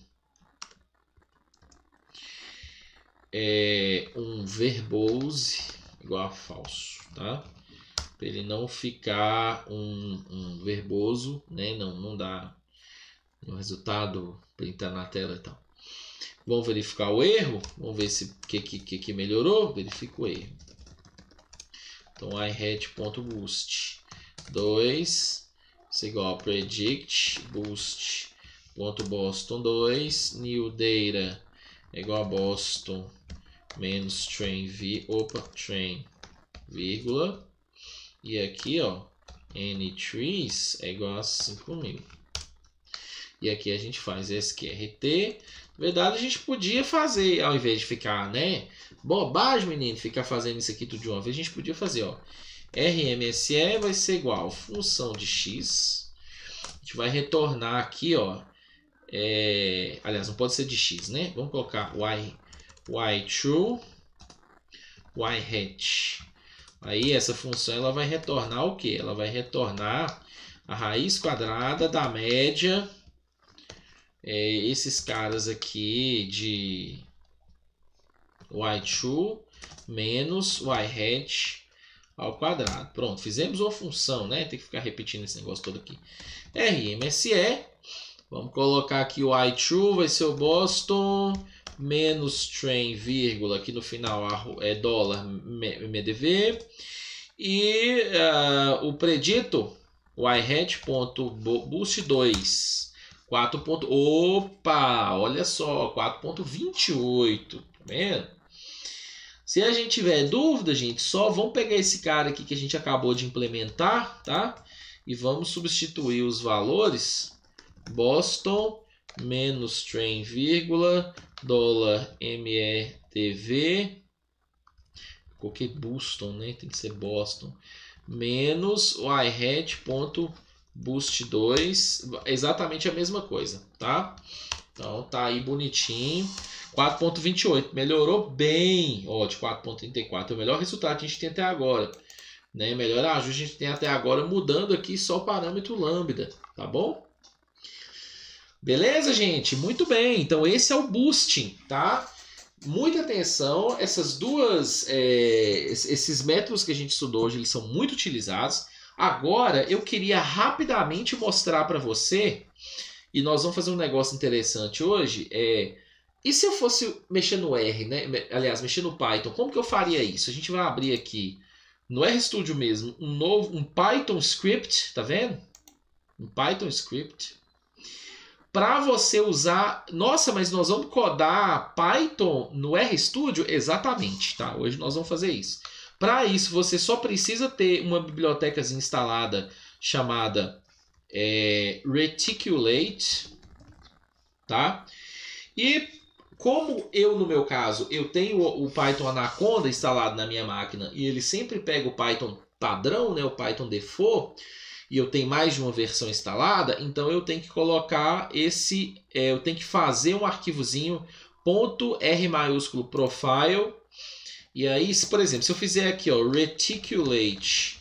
um verbose igual a falso, tá? Para ele não ficar um verboso, né? Não dá o resultado printar na tela e tal. Vamos verificar o erro, vamos ver se que melhorou. Verifica o erro. Então iHat.boost 2 isso é igual a predict boost.boston 2 new data é igual a Boston menos train vírgula, e aqui ó n3 é igual a 5.000. E aqui a gente faz sqrt. Na verdade a gente podia fazer, ao invés de ficar, né, bobagem, menino, ficar fazendo isso aqui tudo de uma vez, a gente podia fazer, ó, RMSE vai ser igual a função de x. A gente vai retornar aqui, ó, aliás, não pode ser de x, né? Vamos colocar y_true, yHat. Aí essa função ela vai retornar o que? Ela vai retornar a raiz quadrada da média, esses caras aqui de y_true menos yHat ao quadrado. Pronto, fizemos uma função, né? Tem que ficar repetindo esse negócio todo aqui. RMSE, vamos colocar aqui o y_true, vai ser o Boston menos train, vírgula, aqui no final é dólar MDV, e o predito yHat.boost2 4. Opa, olha só, 4.28, tá vendo? Se a gente tiver dúvida, gente, só vamos pegar esse cara aqui que a gente acabou de implementar, tá? E vamos substituir os valores Boston menos train, vírgula, dólar METV, coloquei Boston, né? Tem que ser Boston, menos o iHat.boost2, exatamente a mesma coisa, tá? Então tá aí bonitinho. 4.28, melhorou bem, ó, de 4.34, é o melhor resultado que a gente tem até agora, né? Melhor ajuste a gente tem até agora, mudando aqui só o parâmetro lambda, tá bom? Beleza, gente? Muito bem, então esse é o boosting, tá? Muita atenção, esses métodos que a gente estudou hoje, eles são muito utilizados. Agora, eu queria rapidamente mostrar para você, e nós vamos fazer um negócio interessante hoje, e se eu fosse mexer no R, né? Aliás, mexer no Python, como que eu faria isso? A gente vai abrir aqui no RStudio mesmo um Python script, tá vendo? Um Python script. Para você usar... Nossa, mas nós vamos codar Python no RStudio? Exatamente, tá? Hoje nós vamos fazer isso. Para isso, você só precisa ter uma biblioteca instalada chamada Reticulate, tá? E como eu, no meu caso, eu tenho o Python Anaconda instalado na minha máquina e ele sempre pega o Python padrão, né, o Python default, e eu tenho mais de uma versão instalada, então eu tenho que colocar eu tenho que fazer um arquivozinho .r maiúsculo profile, e aí, por exemplo, se eu fizer aqui, ó, reticulate,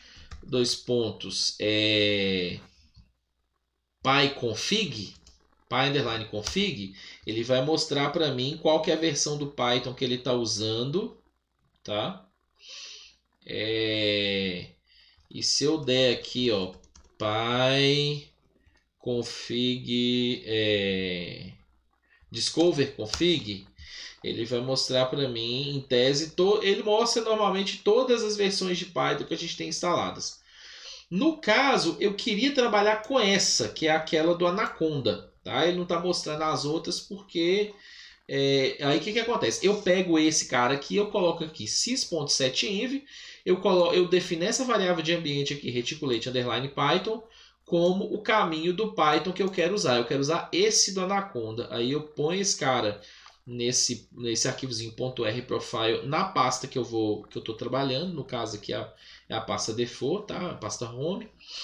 pyconfig, py_config, ele vai mostrar para mim qual que é a versão do Python que ele está usando, tá? E se eu der aqui, ó, pyconfig discover config, ele vai mostrar para mim, em tese, ele mostra normalmente todas as versões de Python que a gente tem instaladas. No caso, eu queria trabalhar com essa, que é aquela do Anaconda, tá? Ele não está mostrando as outras porque... aí o que acontece? Eu pego esse cara aqui, eu coloco aqui sys.setInv, eu defino essa variável de ambiente aqui, reticulate_python, como o caminho do Python que eu quero usar. Eu quero usar esse do Anaconda. Aí eu ponho esse cara nesse arquivozinho .r profile na pasta que eu estou trabalhando. No caso aqui é a pasta default, tá? A pasta home.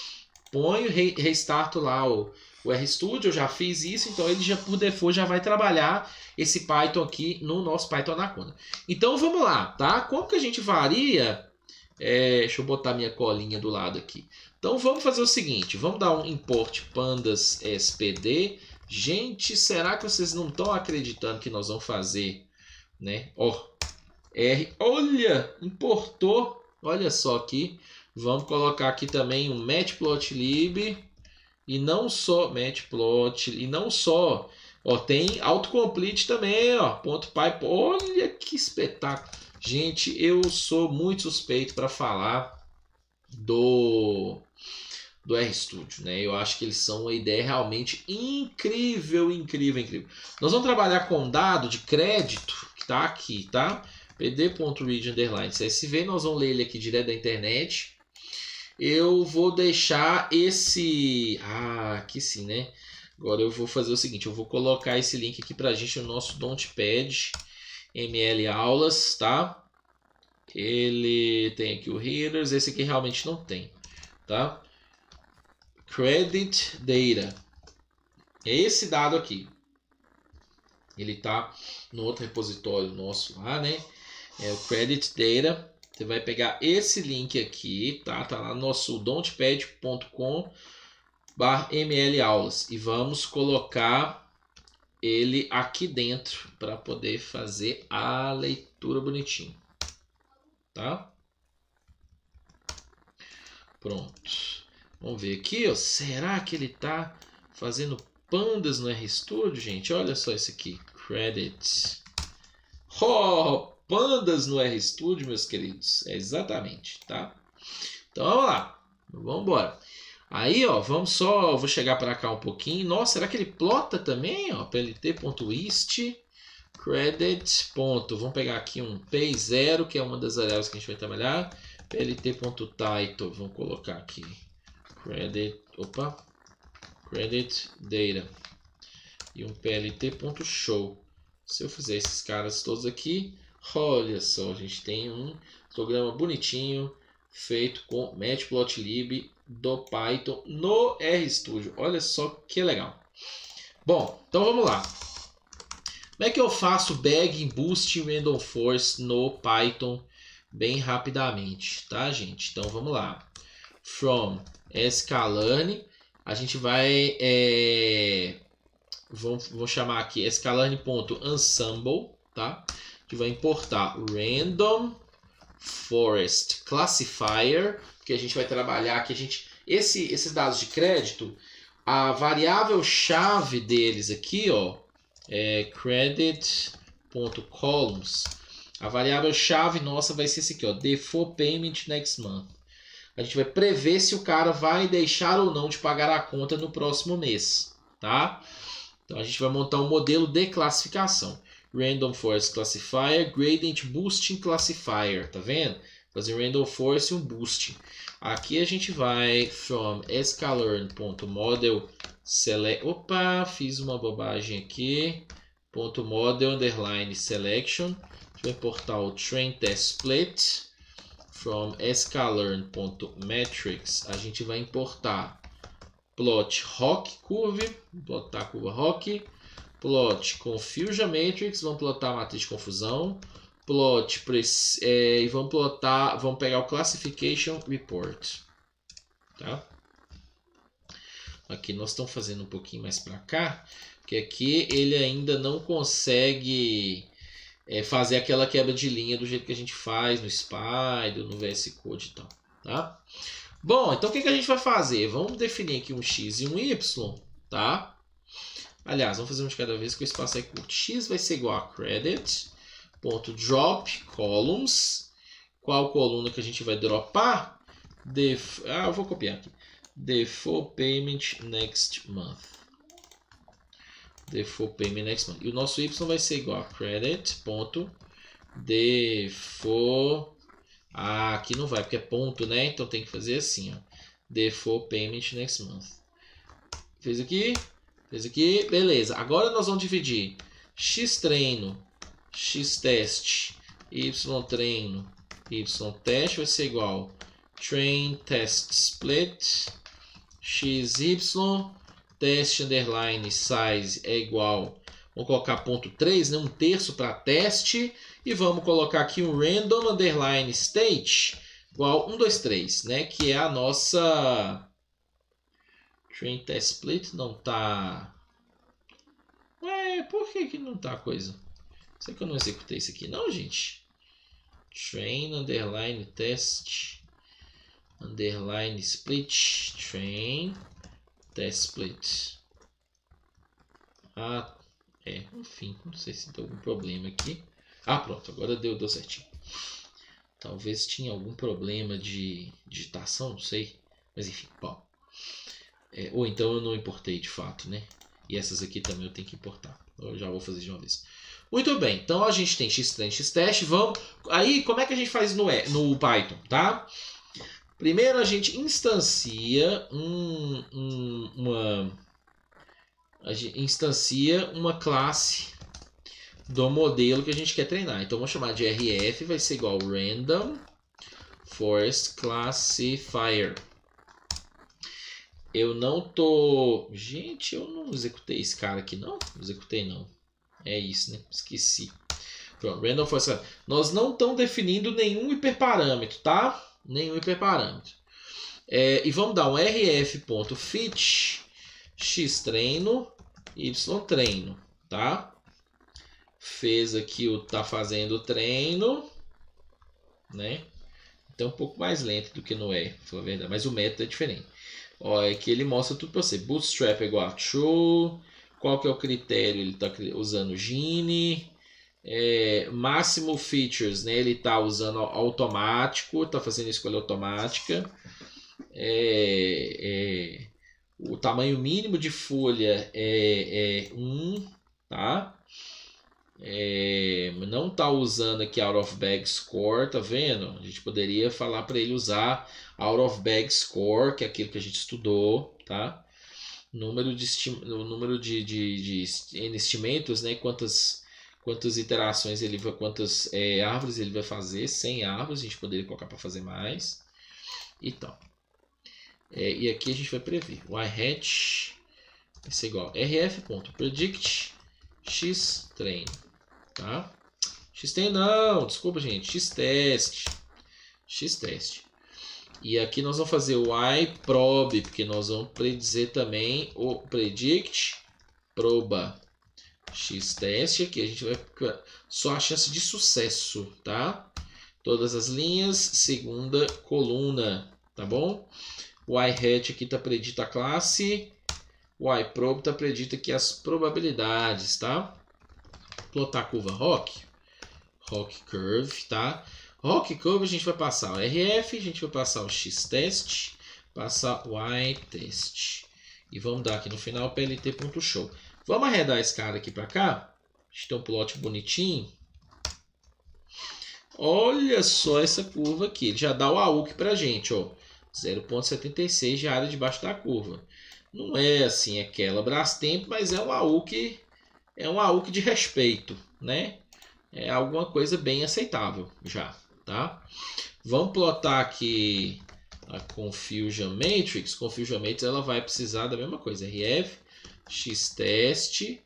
ponho, restarto lá o RStudio, eu já fiz isso, então ele já por default já vai trabalhar esse Python aqui no nosso Python Anaconda. Então vamos lá, tá? Como que a gente varia? Deixa eu botar minha colinha do lado aqui. Então vamos fazer o seguinte, vamos dar um import pandas spd. Gente, será que vocês não estão acreditando que nós vamos fazer, né? Olha, importou, olha só aqui. Vamos colocar aqui também um matplotlib e não só matplot e não só, tem autocomplete também, .py. Olha que espetáculo. Gente, eu sou muito suspeito para falar do RStudio, né? Eu acho que eles são uma ideia realmente incrível, incrível, incrível. Nós vamos trabalhar com dado de crédito que está aqui, tá? pd.read_csv, nós vamos ler ele aqui direto da internet. Eu vou deixar esse... aqui sim, né? Agora eu vou fazer o seguinte, eu vou colocar esse link aqui pra gente no nosso Notepad ML aulas, tá? Ele tem aqui o headers, esse aqui realmente não tem, tá? Credit data. É esse dado aqui. Ele tá no outro repositório nosso lá, né? É o credit data. Você vai pegar esse link aqui, tá? Tá lá no nosso notepad.com/ml aulas e vamos colocar ele aqui dentro para poder fazer a leitura bonitinho, tá? Pronto. Vamos ver aqui, ó. Será que ele tá fazendo pandas no RStudio, gente? Olha só isso aqui, credit. Pandas no RStudio, meus queridos. Exatamente, tá? Então vamos lá. Vamos embora. Aí, vou chegar para cá um pouquinho. Nossa, será que ele plota também, plt.ist credit. Vamos pegar aqui um p0, que é uma das variáveis que a gente vai trabalhar. plt.title, vamos colocar aqui credit data e um plt.show. Se eu fizer esses caras todos aqui, olha só, a gente tem um programa bonitinho feito com matplotlib do Python no RStudio. Olha só que legal. Bom, então vamos lá. Como é que eu faço bag, boost e random force no Python bem rapidamente, tá, gente? Então vamos lá. From sklearn, a gente vai vou chamar aqui sklearn.ensemble, tá? A gente vai importar random forest classifier, que a gente vai trabalhar aqui, esses dados de crédito, a variável chave deles aqui, é credit.columns. A variável chave nossa vai ser esse aqui, default payment next month. A gente vai prever se o cara vai deixar ou não de pagar a conta no próximo mês, tá? Então a gente vai montar um modelo de classificação. Random Forest Classifier, Gradient Boosting Classifier, tá vendo? Fazer random forest e um boosting. Aqui a gente vai from sklearn.model select. Opa, fiz uma bobagem aqui. .model underline selection. A gente vai importar o train test split. From sklearn.metrics, a gente vai importar plot rock curve, plotar a curva rock, plot confusion matrix, vamos plotar a matriz de confusão, plot e vamos pegar o classification report, tá? Aqui nós estamos fazendo um pouquinho mais para cá, porque aqui ele ainda não consegue fazer aquela quebra de linha do jeito que a gente faz no Spider, no VS Code e tal, tá? Bom, então o que a gente vai fazer? Vamos definir aqui um x e um y, tá? Aliás, vamos fazer um de cada vez que o espaço é curto. X vai ser igual a credit.drop columns. Qual coluna que a gente vai dropar? Eu vou copiar aqui. Default payment next month. Default payment next month. E o nosso y vai ser igual a credit.default. Aqui não vai porque é ponto, né? Então tem que fazer assim, default payment next month. Fez aqui, beleza. Agora nós vamos dividir x treino, x teste, y treino, y teste vai ser igual train test split xy, teste underline size é igual, vamos colocar ponto 3, né, 1/3 para teste, e vamos colocar aqui um random underline state igual 1, 2, 3, né, que é a nossa train test split. Não tá... Ué, por que não tá a coisa? Será que eu não executei isso aqui não, gente? Train underline test underline split, train test split. Ah, enfim, não sei se tem algum problema aqui. Ah, pronto, agora deu certinho. Talvez tinha algum problema de digitação, não sei. Mas enfim, bom. Ou então eu não importei de fato, né? E essas aqui também eu tenho que importar. Eu já vou fazer de uma vez. Muito bem, então a gente tem xtrain, xtest. Vamos... Aí, como é que a gente faz no Python, tá? Primeiro a gente instancia uma classe do modelo que a gente quer treinar. Então vamos chamar de rf, vai ser igual random forest classifier. Eu não tô... Gente, eu não executei esse cara aqui, não? Não executei, não. É isso, né? Esqueci. Pronto, random forest. Nós não estamos definindo nenhum hiperparâmetro, tá? Nenhum hiperparâmetro. E vamos dar um rf.fit xtreino, ytreino, tá? Fez aqui o tá fazendo o treino, né? Então um pouco mais lento do que no R, pra falar a verdade, mas o método é diferente. Olha, aqui ele mostra tudo para você. Bootstrap é igual a true. Qual que é o critério? Ele está usando Gini. Máximo features, né? Ele está usando automático, está fazendo escolha automática. O tamanho mínimo de folha é 1, tá? Não está usando aqui out of bag score, tá vendo? A gente poderia falar para ele usar out of bag score, que é aquilo que a gente estudou, tá? Número de estimatos, né? Quantas iterações ele vai, quantas árvores ele vai fazer? 100 árvores, a gente poderia colocar para fazer mais. Então, e aqui a gente vai prever. O iHatch vai ser igual a rf.predict xtrain, tá? Xtrain não, desculpa, gente, xtest. E aqui nós vamos fazer o iProb, porque nós vamos predizer também o predict proba. Xtest aqui a gente vai só a chance de sucesso, tá? Todas as linhas, segunda coluna, tá bom? O iHatch aqui tá predita a classe, o iProb tá predita aqui as probabilidades, tá? Plotar a curva Rock Curve, tá? Rock Curve a gente vai passar o RF, a gente vai passar o Xtest, passar o iTest. E vamos dar aqui no final plt.show. Vamos arredar esse cara aqui para cá. A gente tem um plot bonitinho. Olha só essa curva aqui. Ele já dá o AUC para a gente, ó. 0,76 de área debaixo da curva. Não é assim aquela Brastemp, mas é um AUC de respeito, né? É alguma coisa bem aceitável já, tá? Vamos plotar aqui a Confusion Matrix. Confusion Matrix ela vai precisar da mesma coisa, rf, xtest,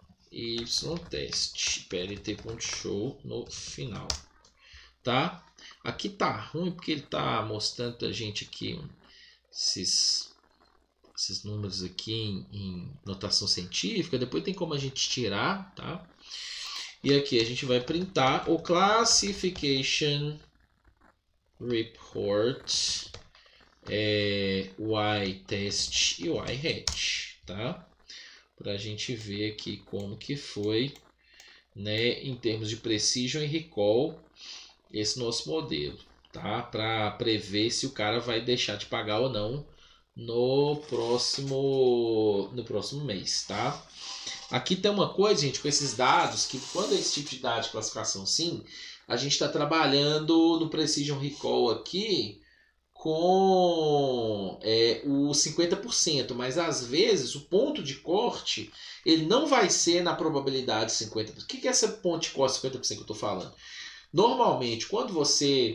ytest, plt.show no final, tá? Aqui tá ruim porque ele tá mostrando pra gente aqui esses números aqui em notação científica. Depois tem como a gente tirar, tá? E aqui a gente vai printar o Classification Report, o iTest e o iHatch, tá? Para a gente ver aqui como que foi, né, em termos de precision e recall, esse nosso modelo, tá? Para prever se o cara vai deixar de pagar ou não no próximo mês, tá? Aqui tem uma coisa, gente, com esses dados, que quando é esse tipo de dado de classificação sim, a gente está trabalhando no Precision Recall aqui com o 50%, mas às vezes o ponto de corte ele não vai ser na probabilidade 50%. O que é essa ponto de corte 50% que eu estou falando? Normalmente, quando você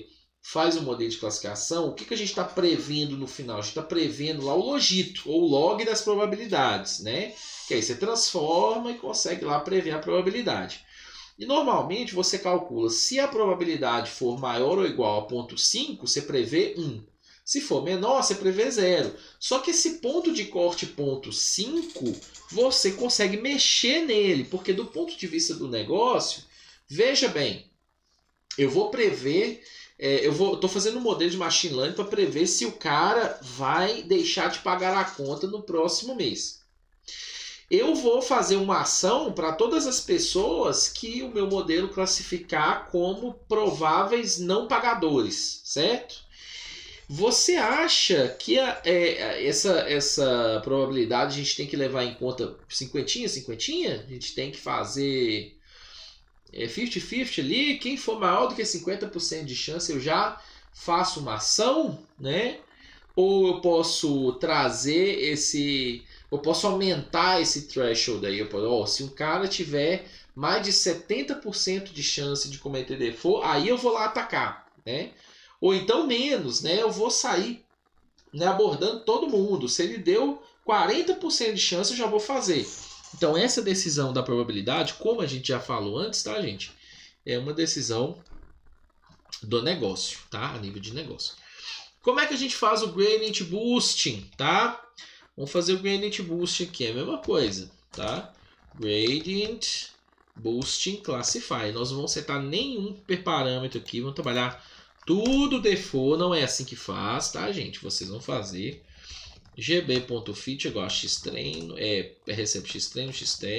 faz o modelo de classificação, o que a gente está prevendo no final? A gente está prevendo lá o logito, ou o log das probabilidades, né? Que aí você transforma e consegue lá prever a probabilidade. E normalmente você calcula, se a probabilidade for maior ou igual a 0,5, você prevê 1. Se for menor, você prevê 0. Só que esse ponto de corte 0,5, você consegue mexer nele, porque do ponto de vista do negócio, veja bem, eu vou prever, estou fazendo um modelo de machine learning para prever se o cara vai deixar de pagar a conta no próximo mês. Eu vou fazer uma ação para todas as pessoas que o meu modelo classificar como prováveis não pagadores, certo? Você acha que essa probabilidade a gente tem que levar em conta 50-50? A gente tem que fazer 50-50 ali? Quem for maior do que 50% de chance eu já faço uma ação, né? Ou eu posso trazer eu posso aumentar esse threshold aí. Se um cara tiver mais de 70% de chance de cometer default, aí eu vou lá atacar, né? Ou então menos, né? Eu vou sair, né, abordando todo mundo. Se ele deu 40% de chance, eu já vou fazer. Então essa decisão da probabilidade, como a gente já falou antes, tá, gente? É uma decisão do negócio, tá? A nível de negócio. Como é que a gente faz o gradient boosting, tá? Vamos fazer o gradient boosting aqui, é a mesma coisa, tá? Gradient boosting classify. Nós não vamos setar nenhum hiperparâmetro aqui, vamos trabalhar tudo default, não é assim que faz, tá, gente? Vocês vão fazer gb.fit igual a xtreino, recebe xtreino,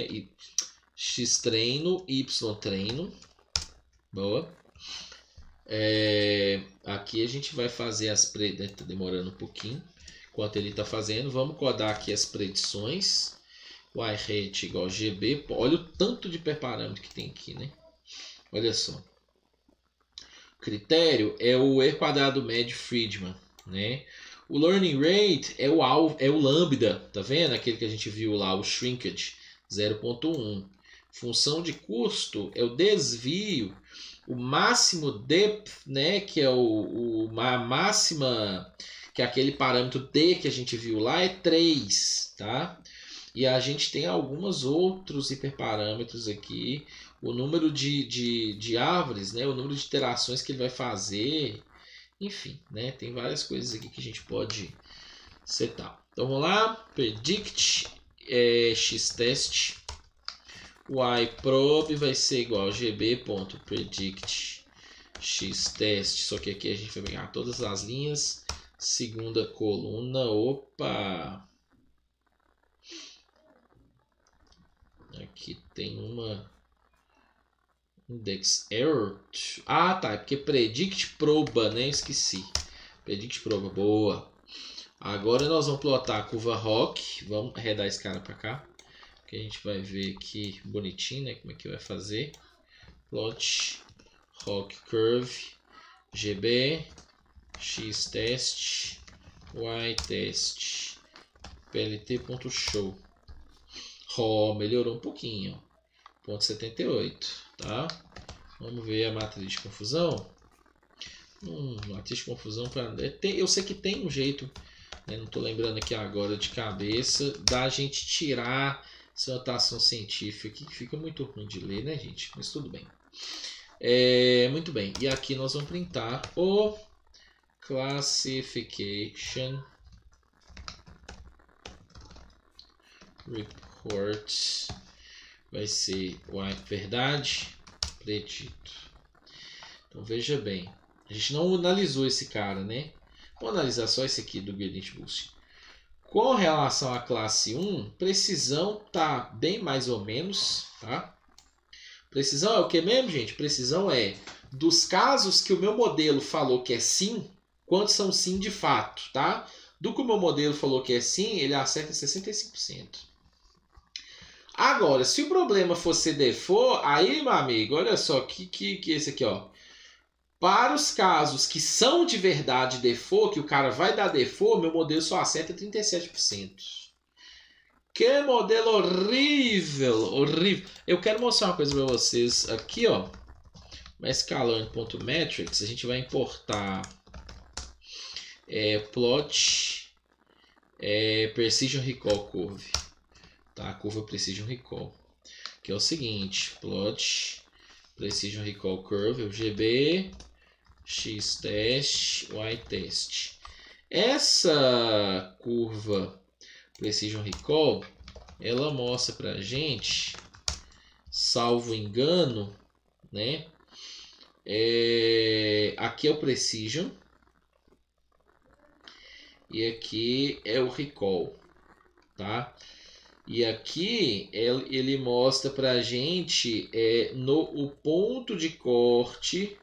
xtreino, ytreino, boa. Aqui a gente vai fazer as predições, tá demorando um pouquinho, enquanto ele está fazendo, vamos codar aqui as predições, yret igual a gb, olha o tanto de hiperparâmetro que tem aqui, né? Olha só. Critério é o R quadrado médio Friedman, né? O learning rate é o lambda, tá vendo? Aquele que a gente viu lá, o shrinkage, 0,1. Função de custo é o desvio, o máximo depth, né? Que é a máxima, que é aquele parâmetro D que a gente viu lá, é 3, tá? E a gente tem alguns outros hiperparâmetros aqui. O número de árvores, né? O número de iterações que ele vai fazer. Enfim, né? Tem várias coisas aqui que a gente pode setar. Então vamos lá. Predict xtest. O yprobe vai ser igual a gb.predict xtest. Só que aqui a gente vai pegar todas as linhas. Segunda coluna. Opa! Aqui tem uma index error. Ah, tá. É porque predict proba, né? Esqueci. Predict proba. Boa. Agora nós vamos plotar a curva ROC. Vamos arredar esse cara para cá. Que a gente vai ver aqui bonitinho, né? Como é que vai fazer. Plot ROC curve. GB. Xtest. Ytest. plt.show. Melhorou um pouquinho. 0,78, tá? Vamos ver a matriz de confusão. Matriz de confusão eu sei que tem um jeito, né? Não estou lembrando aqui agora de cabeça, da gente tirar essa notação científica que fica muito ruim de ler, né, gente? Mas tudo bem. Muito bem. E aqui nós vamos printar o classification report. Vai ser verdade, predito. Então veja bem, a gente não analisou esse cara, né? Vou analisar só esse aqui do gradient boosting. Com relação à classe 1, precisão tá bem mais ou menos, tá? Precisão é o que mesmo, gente? Precisão é dos casos que o meu modelo falou que é sim, quantos são sim de fato, tá? Do que o meu modelo falou que é sim, ele acerta 65%. Agora, se o problema fosse default, aí, meu amigo, olha só, que esse aqui, ó. Para os casos que são de verdade default, que o cara vai dar default, meu modelo só acerta 37%. Que modelo horrível, horrível. Eu quero mostrar uma coisa para vocês aqui, ó. sklearn.metrics, a gente vai importar plot precision recall curve, tá? Curva precision recall, que é o seguinte: plot precision recall curve, o GB x test y test. Essa curva precision recall, ela mostra pra gente, salvo engano, né? Aqui é o precision e aqui é o recall, tá? E aqui ele mostra pra gente o ponto de corte,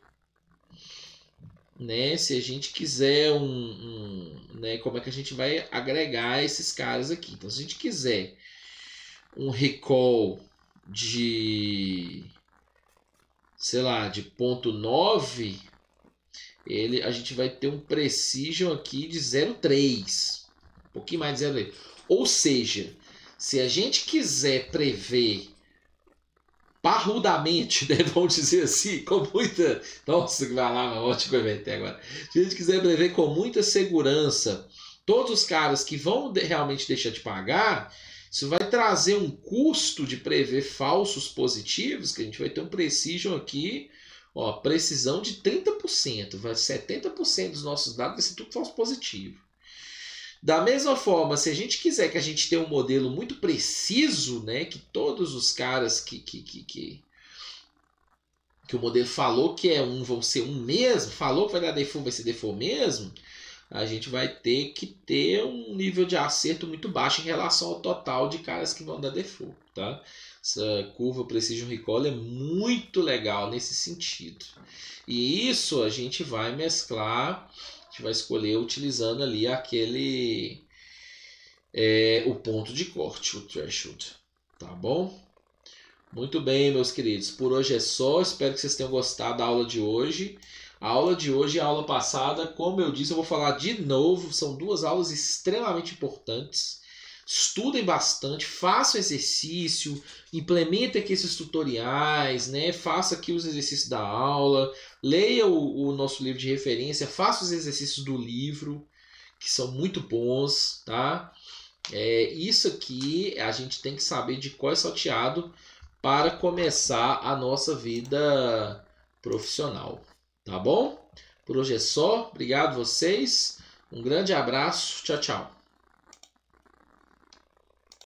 né? Se a gente quiser né? Como é que a gente vai agregar esses caras aqui? Então, se a gente quiser um recall de, sei lá, de 0.9, a gente vai ter um precision aqui de 0.3, um pouquinho mais de 0.3. Ou seja, se a gente quiser prever parrudamente, né, vamos dizer assim, com muita... Nossa, que palavra ótima que eu inventei agora. Se a gente quiser prever com muita segurança todos os caras que vão realmente deixar de pagar, isso vai trazer um custo de prever falsos positivos, que a gente vai ter um precision aqui, ó, precisão de 30%, 70% dos nossos dados vai ser tudo falso positivo. Da mesma forma, se a gente quiser que a gente tenha um modelo muito preciso, né, que todos os caras que o modelo falou que é vão ser um mesmo, falou que vai dar default, vai ser default mesmo, a gente vai ter que ter um nível de acerto muito baixo em relação ao total de caras que vão dar default, tá? Essa curva Precision Recall é muito legal nesse sentido. E isso a gente vai mesclar, a gente vai escolher utilizando ali o ponto de corte, o threshold, tá bom? Muito bem, meus queridos, por hoje é só, espero que vocês tenham gostado da aula de hoje. A aula de hoje e a aula passada, como eu disse, eu vou falar de novo, são duas aulas extremamente importantes. Estudem bastante, façam exercício, implementem aqui esses tutoriais, né? Faça aqui os exercícios da aula, leia o nosso livro de referência, faça os exercícios do livro, que são muito bons, tá? Isso aqui a gente tem que saber de cor e salteado para começar a nossa vida profissional, tá bom? Por hoje é só, obrigado vocês, um grande abraço, tchau, tchau.